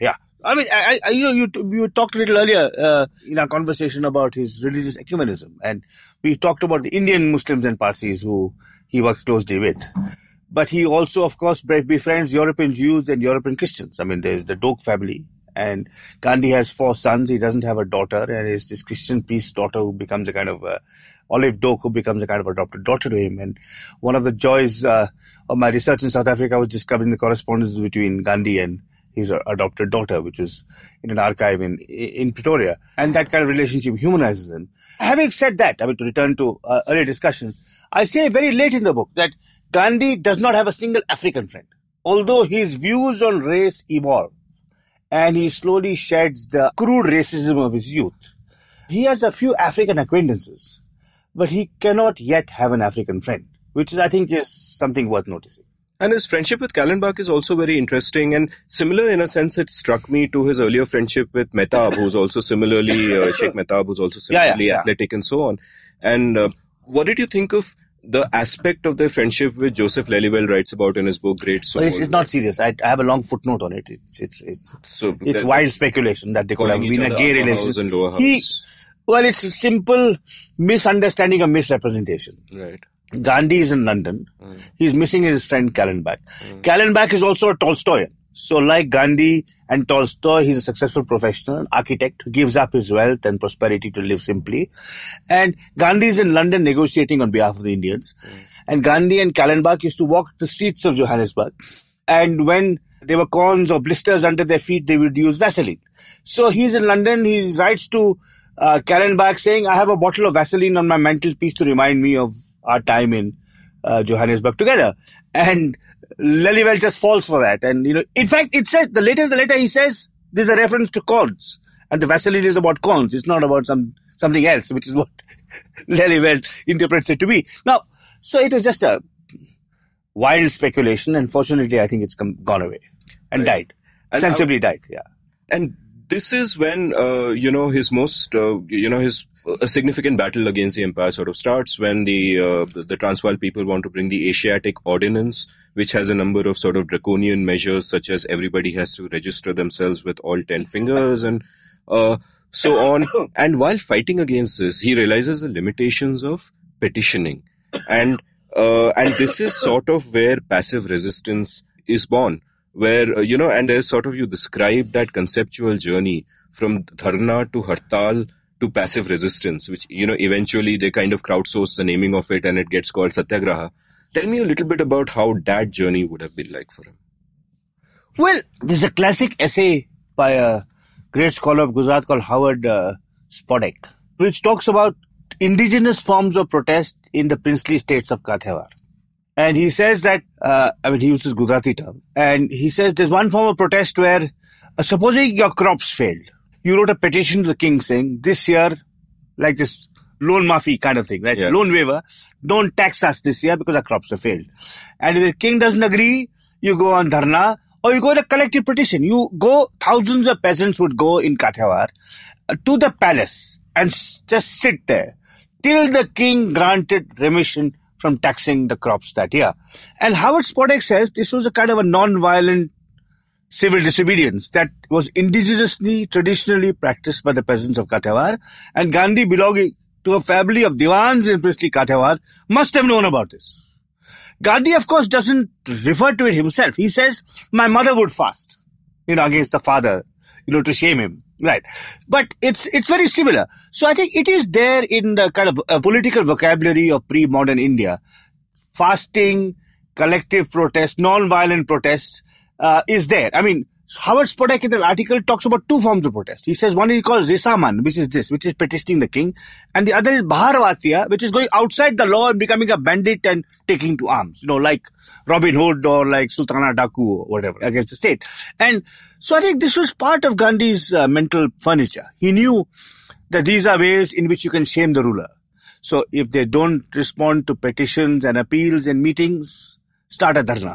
I mean, I, I, you know, you, you talked a little earlier uh, in our conversation about his religious ecumenism, and we talked about the Indian Muslims and Parsis who he works closely with. But he also, of course, befriends European Jews and European Christians. I mean, there's the Doak family, and Gandhi has four sons. He doesn't have a daughter, and it's this Christian priest daughter who becomes a kind of uh, Olive Doak, who becomes a kind of adopted daughter to him. And one of the joys uh, of my research in South Africa was discovering the correspondence between Gandhi and his adopted daughter, which is in an archive in in Pretoria. And that kind of relationship humanizes him. Having said that, I mean, to return to uh, earlier discussion, I say very late in the book that Gandhi does not have a single African friend. Although his views on race evolve and he slowly sheds the crude racism of his youth, he has a few African acquaintances, but he cannot yet have an African friend, which is, I think, is something worth noticing. And his friendship with Kallenbach is also very interesting and similar in a sense. It struck me to his earlier friendship with Mehtab, who's also similarly, uh, Sheikh Mehtab, who's also similarly yeah, yeah, athletic yeah. and so on. And uh, what did you think of the aspect of their friendship which Joseph Lelyveld writes about in his book Great Soul? Well, it's, it's not serious. I, I have a long footnote on it. It's it's it's, so it's wild speculation that they could have been a gay relation. He, well, it's a simple misunderstanding or misrepresentation. Right. Gandhi is in London. Mm. He's missing his friend Kallenbach. Mm. Kallenbach is also a Tolstoyan. So like Gandhi and Tolstoy, he's a successful professional, an architect who gives up his wealth and prosperity to live simply. And Gandhi is in London negotiating on behalf of the Indians. Mm. And Gandhi and Kallenbach used to walk the streets of Johannesburg. And when there were corns or blisters under their feet, they would use Vaseline. So he's in London. He writes to uh, Kallenbach saying, I have a bottle of Vaseline on my mantelpiece to remind me of our time in uh, Johannesburg together. And Lelyveld just falls for that. And, you know, in fact, it says, the later the letter he says, there's a reference to corns. And the Vaseline is about corns. It's not about some something else, which is what Lelyveld interprets it to be. Now, so it was just a wild speculation. And fortunately, I think it's come, gone away and right. died. And Sensibly now, died, yeah. And this is when, uh, you know, his most, uh, you know, his a significant battle against the empire sort of starts when the, uh, the the Transvaal people want to bring the Asiatic Ordinance, which has a number of sort of draconian measures, such as everybody has to register themselves with all ten fingers and uh, so on. And while fighting against this, he realizes the limitations of petitioning. And uh, and this is sort of where passive resistance is born, where, uh, you know, and as sort of you describe that conceptual journey from dharna to hartal to passive resistance, which, you know, eventually they kind of crowdsource the naming of it and it gets called Satyagraha. Tell me a little bit about how that journey would have been like for him. Well, there's a classic essay by a great scholar of Gujarat called Howard uh, Spodek, which talks about indigenous forms of protest in the princely states of Kathiawar. And he says that, uh, I mean, he uses Gujarati term, and he says there's one form of protest where, uh, supposing your crops failed, you wrote a petition to the king saying, this year, like this loan maafi kind of thing, right? Yeah. Loan waiver, don't tax us this year because our crops have failed. And if the king doesn't agree, you go on dharna, or you go to a collective petition. You go, thousands of peasants would go in Kathiawar uh, to the palace and s- just sit there till the king granted remission from taxing the crops that year. And Howard Spodek says this was a kind of a non-violent civil disobedience that was indigenously, traditionally practiced by the peasants of Kathiawar, and Gandhi, belonging to a family of Diwans in princely Kathiawar, must have known about this. Gandhi, of course, doesn't refer to it himself. He says, my mother would fast, you know, against the father, you know, to shame him. Right. But it's it's very similar. So I think it is there in the kind of uh, political vocabulary of pre-modern India. Fasting, collective protest, non-violent protests, Uh, is there. I mean, Howard Spodek in the article talks about two forms of protest. He says one he calls Risaman, which is this, which is petitioning the king, and the other is Baharwatiya, which is going outside the law and becoming a bandit and taking to arms, you know, like Robin Hood or like Sultana Daku or whatever against the state. And so I think this was part of Gandhi's uh, mental furniture. He knew that these are ways in which you can shame the ruler. So if they don't respond to petitions and appeals and meetings, start a dharna.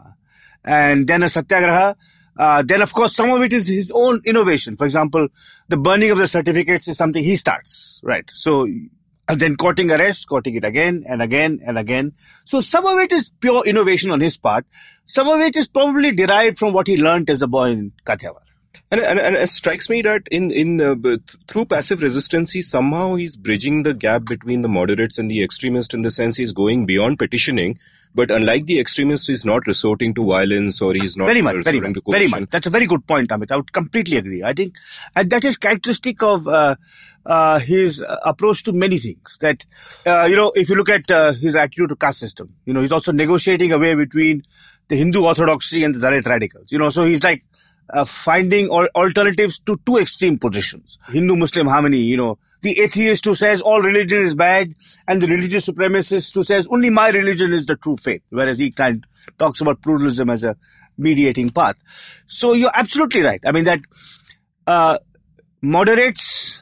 And then a satyagraha. Uh, then, of course, some of it is his own innovation. For example, the burning of the certificates is something he starts, right? So, and then courting arrest, courting it again and again and again. So some of it is pure innovation on his part. Some of it is probably derived from what he learned as a boy in Kathiawar. And, and and it strikes me that in in uh, through passive resistance, he somehow he's bridging the gap between the moderates and the extremists, in the sense he's going beyond petitioning. But unlike the extremists, he's not resorting to violence, or he's not very much, very resorting much, to coercion. very much. That's a very good point, Amit. I would completely agree. I think and that is characteristic of uh, uh, his approach to many things. That uh, you know, if you look at uh, his attitude to caste system, you know, he's also negotiating a way between the Hindu orthodoxy and the Dalit radicals. You know, so he's like. Uh, finding al- alternatives to two extreme positions. Hindu-Muslim harmony, you know, the atheist who says all religion is bad, and the religious supremacist who says only my religion is the true faith, whereas he kind of talks about pluralism as a mediating path. So you're absolutely right. I mean that uh, moderates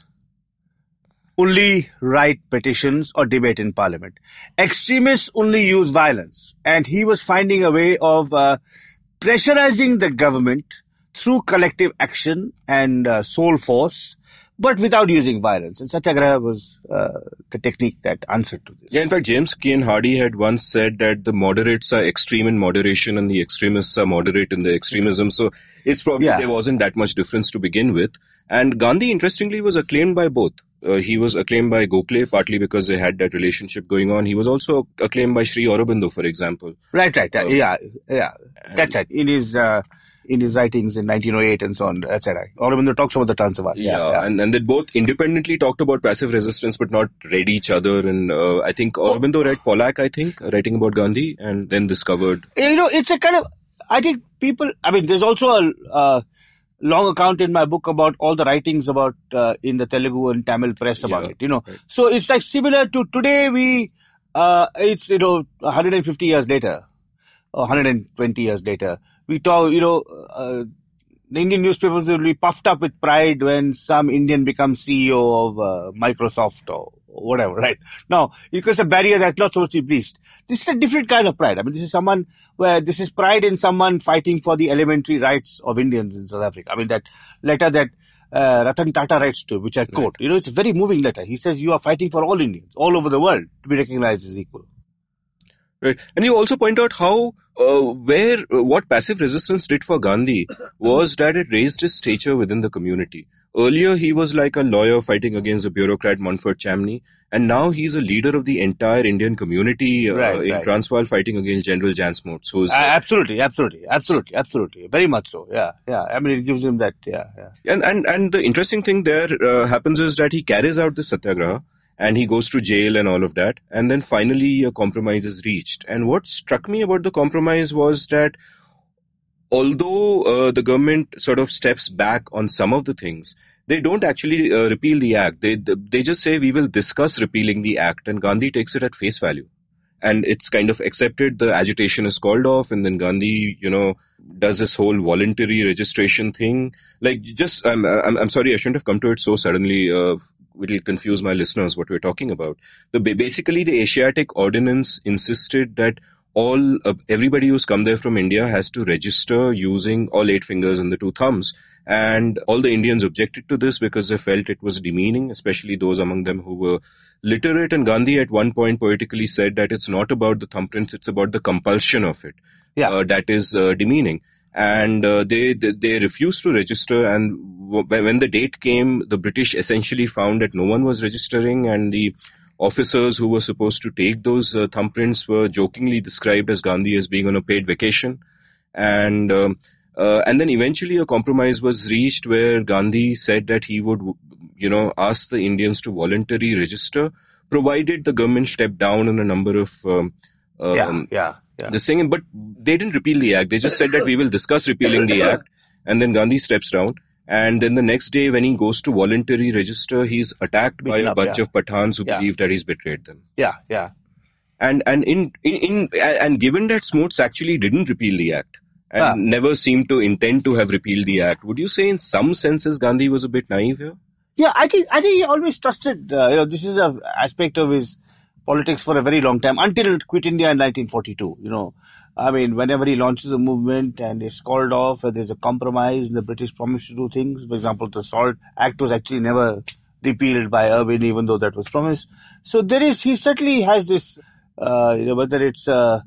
only write petitions or debate in parliament. Extremists only use violence. And he was finding a way of uh, pressurizing the government through collective action and uh, soul force, but without using violence. And Satyagraha was uh, the technique that answered to this. Yeah, in fact, James Kane Hardy had once said that the moderates are extreme in moderation and the extremists are moderate in the extremism. So it's probably yeah. there wasn't that much difference to begin with. And Gandhi, interestingly, was acclaimed by both. Uh, he was acclaimed by Gokhale, partly because they had that relationship going on. He was also acclaimed by Sri Aurobindo, for example. Right, right. Uh, yeah, yeah. That's right. In his... Uh, in his writings in nineteen oh eight and so on, et cetera. Aurobindo talks about the Transvaal. Yeah, yeah, yeah. And, and they both independently talked about passive resistance, but not read each other. And uh, I think Aurobindo read Pollack, I think, writing about Gandhi, and then discovered... You know, it's a kind of... I think people... I mean, there's also a uh, long account in my book about all the writings about uh, in the Telugu and Tamil press about yeah, it, you know. Right. So it's like similar to today we... Uh, it's, you know, one hundred fifty years later, or one hundred twenty years later. We talk, you know, uh, the Indian newspapers will be puffed up with pride when some Indian becomes C E O of uh, Microsoft or whatever, right? Now, because a barrier that's not supposed to be breached. This is a different kind of pride. I mean, this is someone where this is pride in someone fighting for the elementary rights of Indians in South Africa. I mean, that letter that uh, Ratan Tata writes to, which I quote, right. You know, it's a very moving letter. He says, you are fighting for all Indians, all over the world, to be recognized as equal. Right. And you also point out how, uh, where, uh, what passive resistance did for Gandhi was that it raised his stature within the community. Earlier, he was like a lawyer fighting against the bureaucrat Montfort Chamney, and now he's a leader of the entire Indian community uh, right, in right. Transvaal fighting against General Jan Smuts. So uh, absolutely, absolutely, absolutely, absolutely. Very much so, yeah, yeah. I mean, it gives him that, yeah, yeah. And, and, and the interesting thing there uh, happens is that he carries out the satyagraha, and he goes to jail and all of that. And then finally a compromise is reached. And what struck me about the compromise was that although uh, the government sort of steps back on some of the things, they don't actually uh, repeal the act. They they just say, we will discuss repealing the act. And Gandhi takes it at face value. And it's kind of accepted. The agitation is called off. And then Gandhi, you know, does this whole voluntary registration thing. Like, just, I'm, I'm, I'm sorry, I shouldn't have come to it so suddenly. Uh, It'll confuse my listeners what we're talking about. The basically the Asiatic Ordinance insisted that all uh, everybody who's come there from India has to register using all eight fingers and the two thumbs. And all the Indians objected to this because they felt it was demeaning, especially those among them who were literate. And Gandhi at one point poetically said that it's not about the thumbprints, it's about the compulsion of it. Yeah. Uh, that is uh, demeaning. And uh, they, they they refused to register. And w- when the date came, the British essentially found that no one was registering, and the officers who were supposed to take those uh, thumbprints were jokingly described as Gandhi as being on a paid vacation. And um, uh, and then eventually a compromise was reached where Gandhi said that he would, you know, ask the Indians to voluntarily register, provided the government stepped down on a number of um, yeah, um, yeah. Yeah. The thing, but they didn't repeal the act. They just said that we will discuss repealing the act. And then Gandhi steps down. And then the next day when he goes to voluntarily register, he's attacked by a up, bunch yeah. of Pathans who yeah. believe that he's betrayed them. Yeah, yeah. And and in, in, in and given that Smuts actually didn't repeal the act and ah. never seemed to intend to have repealed the act, would you say in some senses Gandhi was a bit naive here? Yeah, I think I think he always trusted, uh, you know, this is an aspect of his politics for a very long time, until Quit India in nineteen forty-two, you know. I mean, whenever he launches a movement and it's called off and there's a compromise and the British promise to do things, for example, the SALT Act was actually never repealed by Irwin, even though that was promised. So there is, he certainly has this, uh, you know, whether it's uh,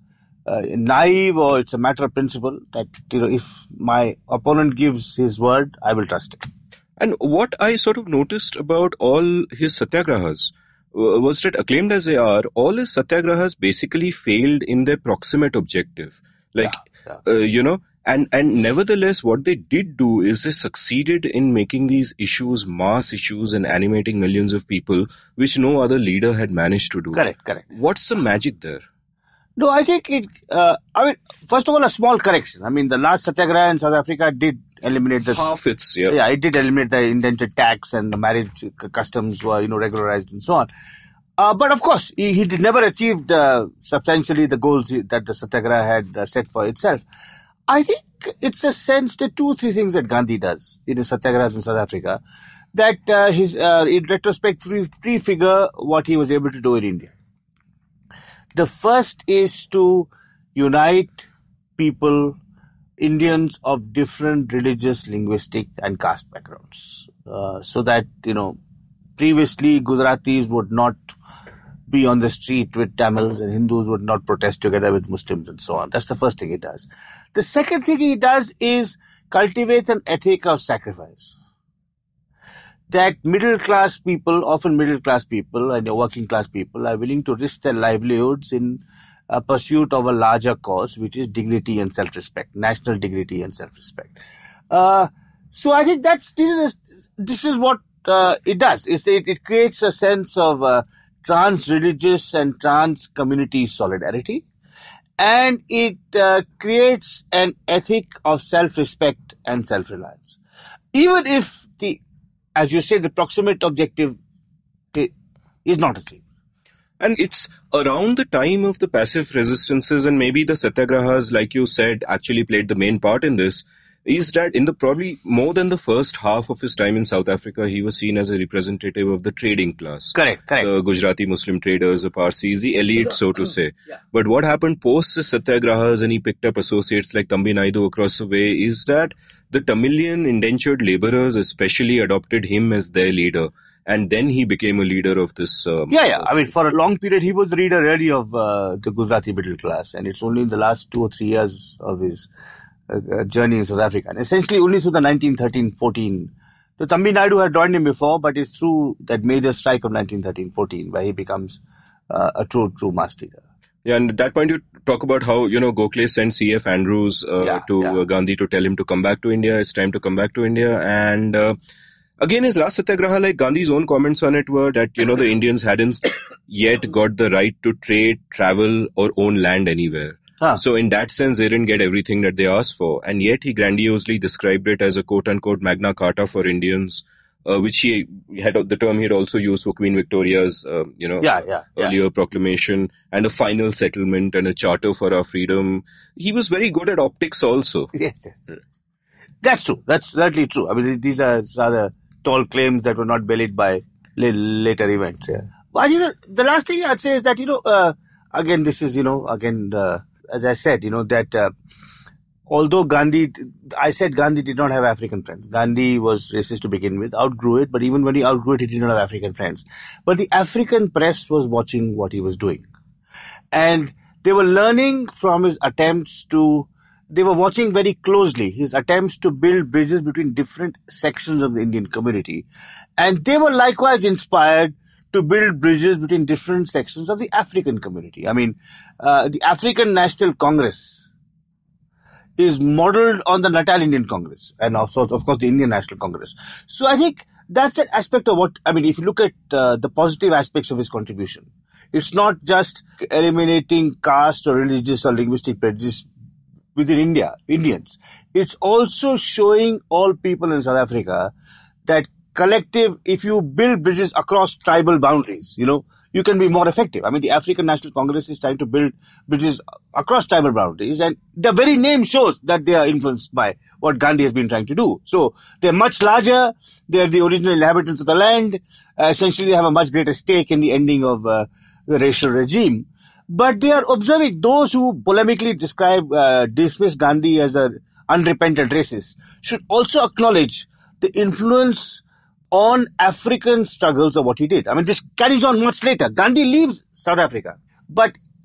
uh, naive or it's a matter of principle that, you know, if my opponent gives his word, I will trust it. And what I sort of noticed about all his satyagrahas uh, was that, acclaimed as they are, all his satyagrahas basically failed in their proximate objective. Like, yeah, yeah. Uh, you know, and, and nevertheless, what they did do is they succeeded in making these issues mass issues and animating millions of people, which no other leader had managed to do. Correct, correct. What's the magic there? No, I think it, uh, I mean, first of all, a small correction. I mean, the last satyagraha in South Africa did eliminate the... Half its, yeah. Yeah, it did eliminate the indentured tax and the marriage customs were, you know, regularized and so on. Uh, but of course, he, he did never achieved uh, substantially the goals that the satyagraha had uh, set for itself. I think it's a sense that two or three things that Gandhi does in his satyagrahas in South Africa that uh, his, uh, in retrospect, pre- prefigure what he was able to do in India. The first is to unite people, Indians of different religious, linguistic and caste backgrounds. Uh, so that, you know, previously Gujaratis would not be on the street with Tamils and Hindus would not protest together with Muslims and so on. That's the first thing he does. The second thing he does is cultivate an ethic of sacrifice. That middle class people, often middle class people and working class people, are willing to risk their livelihoods in a pursuit of a larger cause, which is dignity and self-respect, national dignity and self-respect. Uh, so I think that's this is, this is what uh, it does. It's, it, it creates a sense of uh, trans-religious and trans-community solidarity, and it uh, creates an ethic of self-respect and self-reliance. Even if the as you say, the proximate objective is not achieved. And it's around the time of the passive resistances, and maybe the satyagrahas, like you said, actually played the main part in this, is that in the probably more than the first half of his time in South Africa, he was seen as a representative of the trading class. Correct, correct. The Gujarati Muslim traders, the Parsis, the elite, so to say. Yeah. But what happened post the satyagrahas, and he picked up associates like Thambi Naidu across the way, is that the Tamilian indentured laborers especially adopted him as their leader. And then he became a leader of this. Um, yeah, yeah. I mean, for a long period, he was the leader really of uh, the Gujarati middle class. And it's only in the last two or three years of his uh, journey in South Africa. And essentially only through the nineteen thirteen fourteen. The Thambi Naidu had joined him before, but it's through that major strike of nineteen thirteen fourteen where he becomes uh, a true, true mass leader. Yeah, and at that point you talk about how, you know, Gokhale sent C F Andrews uh, yeah, to yeah. Uh, Gandhi to tell him to come back to India. It's time to come back to India. And uh, again, his last satyagraha, like Gandhi's own comments on it were that, you know, the Indians hadn't yet got the right to trade, travel or own land anywhere. Huh. So in that sense, they didn't get everything that they asked for. And yet he grandiosely described it as a quote-unquote Magna Carta for Indians, uh, which he had, the term he had also used for Queen Victoria's, uh, you know, yeah, yeah, earlier yeah. proclamation, and a final settlement and a charter for our freedom. He was very good at optics also. Yes, yes. That's true. That's certainly true. I mean, these are rather tall claims that were not belied by later events. Yeah. But I think the last thing I'd say is that, you know, uh, again, this is, you know, again, uh, as I said, you know, that uh, although Gandhi, I said Gandhi did not have African friends. Gandhi was racist to begin with, outgrew it, but even when he outgrew it, he did not have African friends. But the African press was watching what he was doing. And they were learning from his attempts to, they were watching very closely his attempts to build bridges between different sections of the Indian community. And they were likewise inspired to build bridges between different sections of the African community. I mean, uh, the African National Congress is modeled on the Natal Indian Congress and also, of course, the Indian National Congress. So I think that's an aspect of what, I mean, if you look at uh, the positive aspects of his contribution, it's not just eliminating caste or religious or linguistic prejudice within India, Indians. It's also showing all people in South Africa that collective, if you build bridges across tribal boundaries, you know, you can be more effective. I mean, the African National Congress is trying to build bridges across tribal boundaries, and the very name shows that they are influenced by what Gandhi has been trying to do. So they're much larger. They're the original inhabitants of the land. Uh, essentially, they have a much greater stake in the ending of uh, the racial regime. But they are observing those who polemically describe, uh, dismiss Gandhi as an unrepentant racist should also acknowledge the influence on African struggles of what he did. I mean, this carries on much later. Gandhi leaves South Africa, but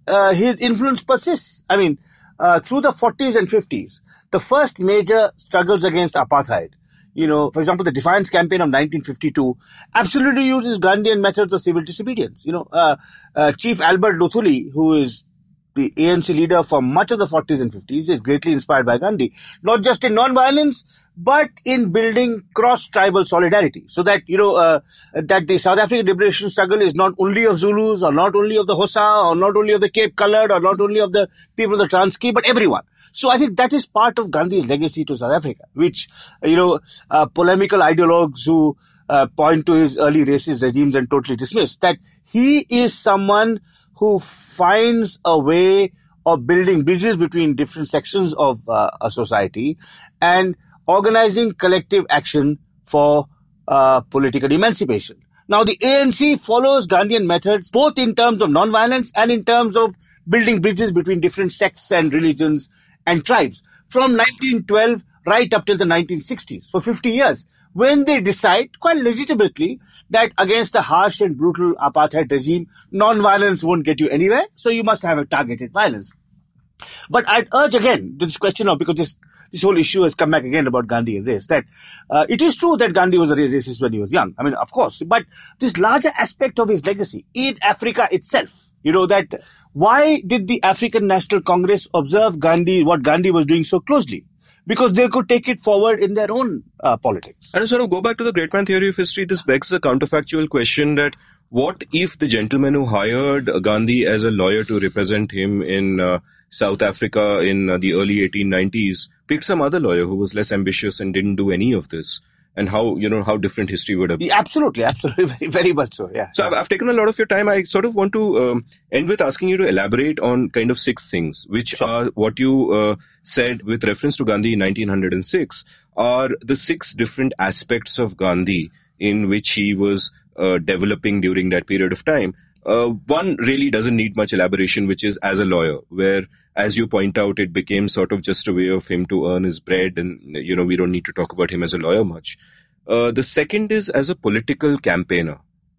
uh, his influence persists. I mean, uh, through the forties and fifties, the first major struggles against apartheid, you know, for example, the Defiance Campaign of nineteen fifty-two absolutely uses Gandhian methods of civil disobedience. You know, uh, uh, Chief Albert Luthuli, who is the A N C leader for much of the forties and fifties, is greatly inspired by Gandhi, not just in non-violence, but in building cross-tribal solidarity. So that, you know, uh, that the South African liberation struggle is not only of Zulus, or not only of the Xhosa, or not only of the Cape Coloured, or not only of the people of the Transkei, but everyone. So I think that is part of Gandhi's legacy to South Africa, which, you know, uh, polemical ideologues who uh, point to his early racist regimes and totally dismiss, that he is someone who finds a way of building bridges between different sections of uh, a society and organizing collective action for uh, political emancipation. Now, the A N C follows Gandhian methods both in terms of non-violence and in terms of building bridges between different sects and religions and tribes from nineteen twelve right up till the nineteen sixties, for fifty years, when they decide, quite legitimately, that against a harsh and brutal apartheid regime, non-violence won't get you anywhere, so you must have a targeted violence. But I'd urge again, this question of, because this this whole issue has come back again about Gandhi and race, that uh, it is true that Gandhi was a racist when he was young. I mean, of course, but this larger aspect of his legacy in Africa itself, you know, that why did the African National Congress observe Gandhi, what Gandhi was doing so closely? Because they could take it forward in their own uh, politics. And to sort of go back to the great man theory of history, this begs the counterfactual question that what if the gentleman who hired Gandhi as a lawyer to represent him in uh, South Africa in uh, the early eighteen nineties picked some other lawyer who was less ambitious and didn't do any of this? And how, you know, how different history would have been. Yeah, absolutely, absolutely, very, very much so, yeah. So I've, I've taken a lot of your time. I sort of want to um, end with asking you to elaborate on kind of six things, which sure. are what you uh, said with reference to Gandhi in nineteen oh six, are the six different aspects of Gandhi in which he was uh, developing during that period of time. Uh, one really doesn't need much elaboration, which is as a lawyer, where, as you point out, it became sort of just a way of him to earn his bread. And, you know, we don't need to talk about him as a lawyer much. Uh, the second is as a political campaigner.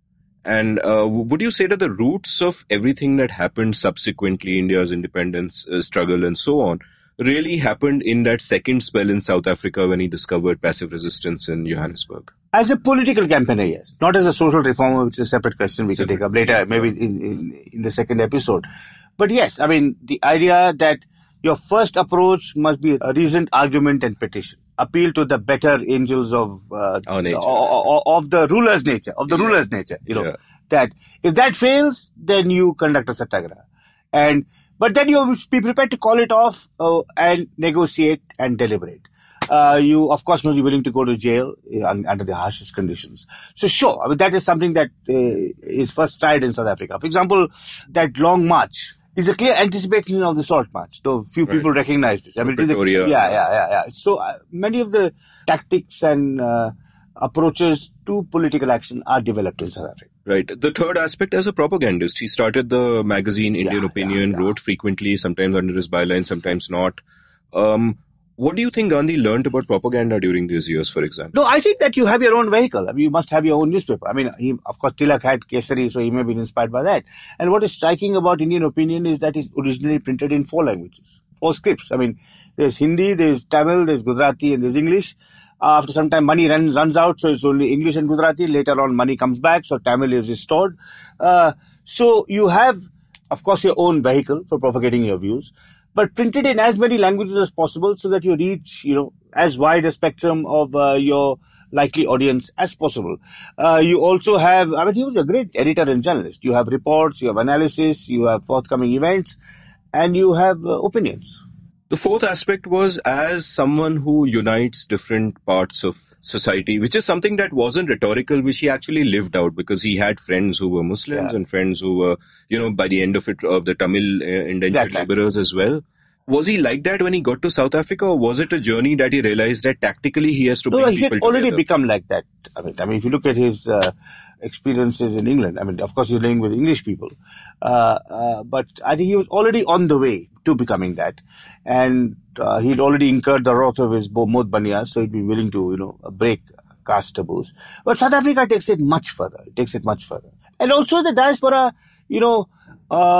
And uh, would you say that the roots of everything that happened subsequently, India's independence uh, struggle and so on, really happened in that second spell in South Africa when he discovered passive resistance in Johannesburg? As a political campaigner, yes. Not as a social reformer, which is a separate question we separate. can take up later, maybe in, in, in the second episode. But yes, I mean, the idea that your first approach must be a reasoned argument and petition. Appeal to the better angels of uh, our nature, of, of the ruler's nature, of the yeah. ruler's nature. You know, yeah. that if that fails, then you conduct a satyagraha. And, but then you be prepared to call it off uh, and negotiate and deliberate. Uh, you, of course, must be willing to go to jail uh, under the harshest conditions. So sure, I mean, that is something that uh, is first tried in South Africa. For example, that long march is a clear anticipation of the Salt March, though few right. people recognize this. I mean, it is a, yeah, yeah, yeah, yeah. So uh, many of the tactics and uh, approaches to political action are developed in South Africa. Right. The third aspect, as a propagandist, he started the magazine Indian yeah, Opinion, yeah, yeah. wrote frequently, sometimes under his byline, sometimes not. Um, What do you think Gandhi learned about propaganda during these years, for example? No, I think that you have your own vehicle. I mean, you must have your own newspaper. I mean, he, of course, Tilak had Kesari, so he may have been inspired by that. And what is striking about Indian Opinion is that it's originally printed in four languages, four scripts. I mean, there's Hindi, there's Tamil, there's Gujarati, and there's English. Uh, after some time, money runs, runs out, so it's only English and Gujarati. Later on, money comes back, so Tamil is restored. Uh, so you have, of course, your own vehicle for propagating your views, but printed in as many languages as possible so that you reach, you know, as wide a spectrum of uh, your likely audience as possible. Uh, you also have, I mean, he was a great editor and journalist. You have reports, you have analysis, you have forthcoming events, and you have uh, opinions. The fourth aspect was as someone who unites different parts of society, which is something that wasn't rhetorical, which he actually lived out, because he had friends who were Muslims yeah. and friends who were, you know, by the end of it, of the Tamil uh, indentured That's laborers right. as well. Was he like that when he got to South Africa, or was it a journey that he realized that tactically he has to no, bring he people had already together? become like that. I mean, I mean, if you look at his uh, experiences in England, I mean, of course, he's living with English people, uh, uh, but I think he was already on the way to becoming that, and uh, he'd already incurred the wrath of his Mohd Banias, so he'd be willing to, you know, break caste taboos. But South Africa takes it much further. It takes it much further, and also the diaspora, you know. Uh,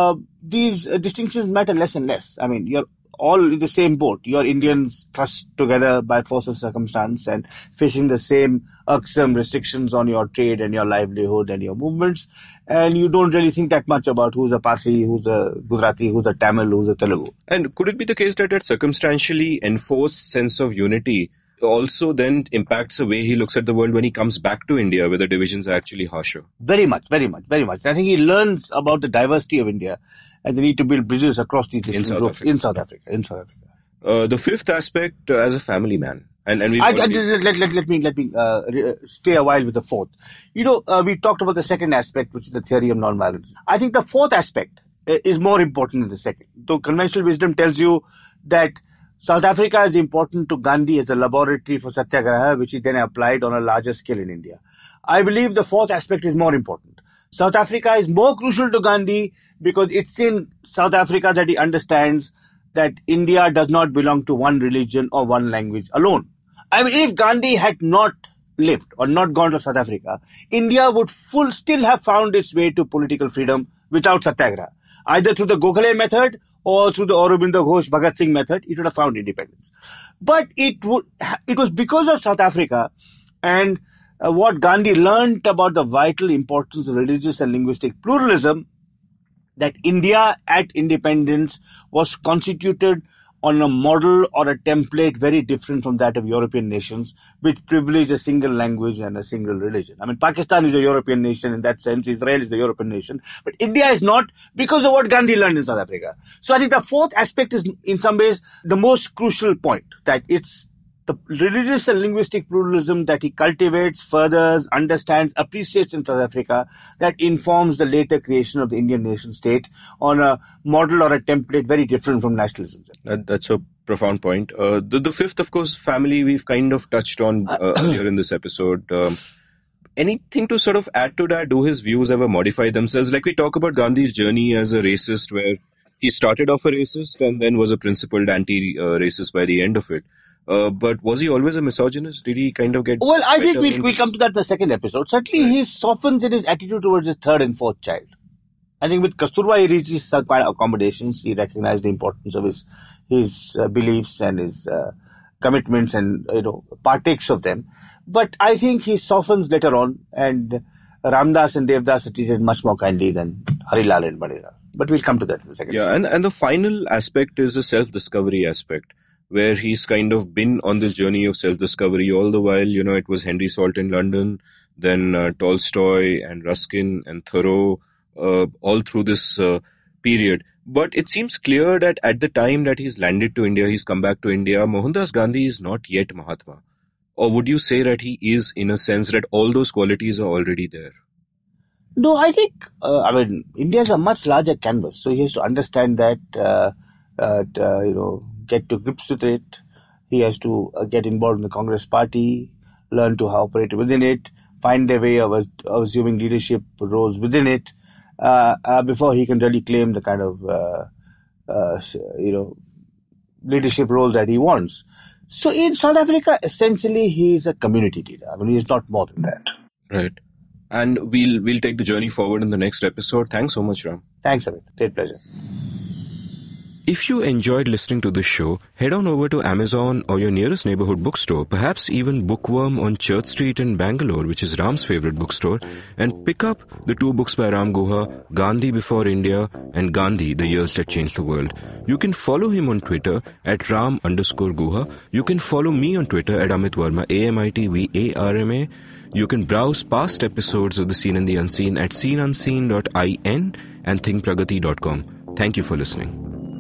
these uh, distinctions matter less and less. I mean, you're all in the same boat. You're Indians thrust together by force of circumstance and facing the same irksome restrictions on your trade and your livelihood and your movements. And you don't really think that much about who's a Parsi, who's a Gujarati, who's a Tamil, who's a Telugu. And could it be the case that that circumstantially enforced sense of unity also then impacts the way he looks at the world when he comes back to India, where the divisions are actually harsher? Very much, very much, very much. I think he learns about the diversity of India and the need to build bridges across these different in South groups Africa. in South Africa. In South Africa. Uh, the fifth aspect, uh, as a family man. And, and we I, I, let, let, let me let me uh, re- stay a while with the fourth. You know, uh, we talked about the second aspect, which is the theory of nonviolence. I think the fourth aspect uh, is more important than the second. Though conventional wisdom tells you that South Africa is important to Gandhi as a laboratory for Satyagraha, which he then applied on a larger scale in India. I believe the fourth aspect is more important. South Africa is more crucial to Gandhi because it's in South Africa that he understands that India does not belong to one religion or one language alone. I mean, if Gandhi had not lived or not gone to South Africa, India would full still have found its way to political freedom without Satyagraha. Either through the Gokhale method or through the Aurobindo Ghosh Bhagat Singh method, it would have found independence. But it would, it was because of South Africa and uh, what Gandhi learned about the vital importance of religious and linguistic pluralism that India at independence was constituted on a model or a template very different from that of European nations, which privilege a single language and a single religion. I mean, Pakistan is a European nation in that sense, Israel is a European nation, but India is not because of what Gandhi learned in South Africa. So I think the fourth aspect is in some ways the most crucial point, that it's the religious and linguistic pluralism that he cultivates, furthers, understands, appreciates in South Africa that informs the later creation of the Indian nation state on a model or a template very different from nationalism. That, that's a profound point. Uh, the, the fifth, of course, family, we've kind of touched on uh, earlier in this episode. Um, anything to sort of add to that? Do his views ever modify themselves? Like we talk about Gandhi's journey as a racist, where he started off a racist and then was a principled anti-racist by the end of it. Uh, but was he always a misogynist? Did he kind of get... Well, I think we'll, we'll come to that in the second episode. Certainly, right. He softens in his attitude towards his third and fourth child. I think with Kasturba, he reached his kind of accommodations. He recognized the importance of his his uh, beliefs and his uh, commitments and, you know, partakes of them. But I think he softens later on, and Ramdas and Devdas are treated much more kindly than Harilal and Banilal. But we'll come to that in the second Yeah, episode. and, and the final aspect is the self-discovery aspect, where he's kind of been on this journey of self-discovery all the while. You know, it was Henry Salt in London, then uh, Tolstoy and Ruskin and Thoreau, uh, all through this uh, period. But it seems clear that at the time that he's landed to India, he's come back to India, Mohandas Gandhi is not yet Mahatma. Or would you say that he is, in a sense, that all those qualities are already there? No, I think, uh, I mean, India is a much larger canvas. So he has to understand that, uh, uh, uh, you know, get to grips with it. He has to uh, get involved in the Congress party, learn to operate within it, find a way of, of assuming leadership roles within it, uh, uh, before he can really claim the kind of, uh, uh, you know, leadership role that he wants. So in South Africa, essentially, he is a community leader. I mean, he is not more than that. Right. And we'll we'll take the journey forward in the next episode. Thanks so much, Ram. Thanks, Amit. Great pleasure. If you enjoyed listening to this show, head on over to Amazon or your nearest neighborhood bookstore, perhaps even Bookworm on Church Street in Bangalore, which is Ram's favorite bookstore, and pick up the two books by Ram Guha, Gandhi Before India and Gandhi, The Years That Changed the World. You can follow him on Twitter at Ram underscore Guha. You can follow me on Twitter at Amit Varma, A M I T V A R M A. You can browse past episodes of The Seen and the Unseen at seen unseen dot in and think pragati dot com. Thank you for listening.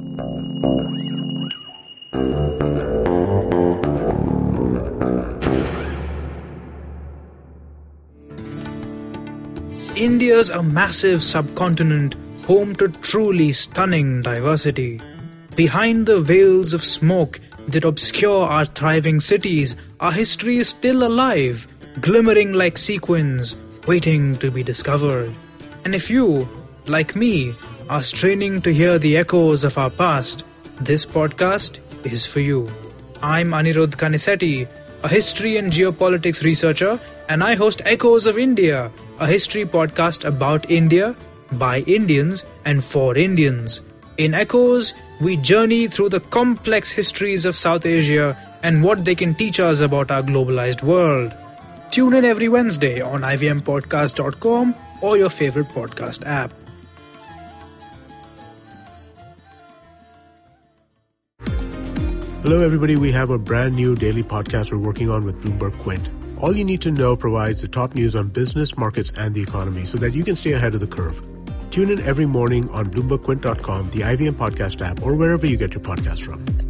India's a massive subcontinent home to truly stunning diversity. Behind the veils of smoke that obscure our thriving cities, our history is still alive, glimmering like sequins, waiting to be discovered. And if you, like me, are straining to hear the echoes of our past, this podcast is for you. I'm Anirudh Kanisetti, a history and geopolitics researcher, and I host Echoes of India, a history podcast about India, by Indians and for Indians. In Echoes, we journey through the complex histories of South Asia and what they can teach us about our globalized world. Tune in every Wednesday on I V M podcast dot com or your favorite podcast app. Hello, everybody. We have a brand new daily podcast we're working on with Bloomberg Quint. All you need to know provides the top news on business, markets, and the economy so that you can stay ahead of the curve. Tune in every morning on Bloomberg Quint dot com, the I V M podcast app, or wherever you get your podcasts from.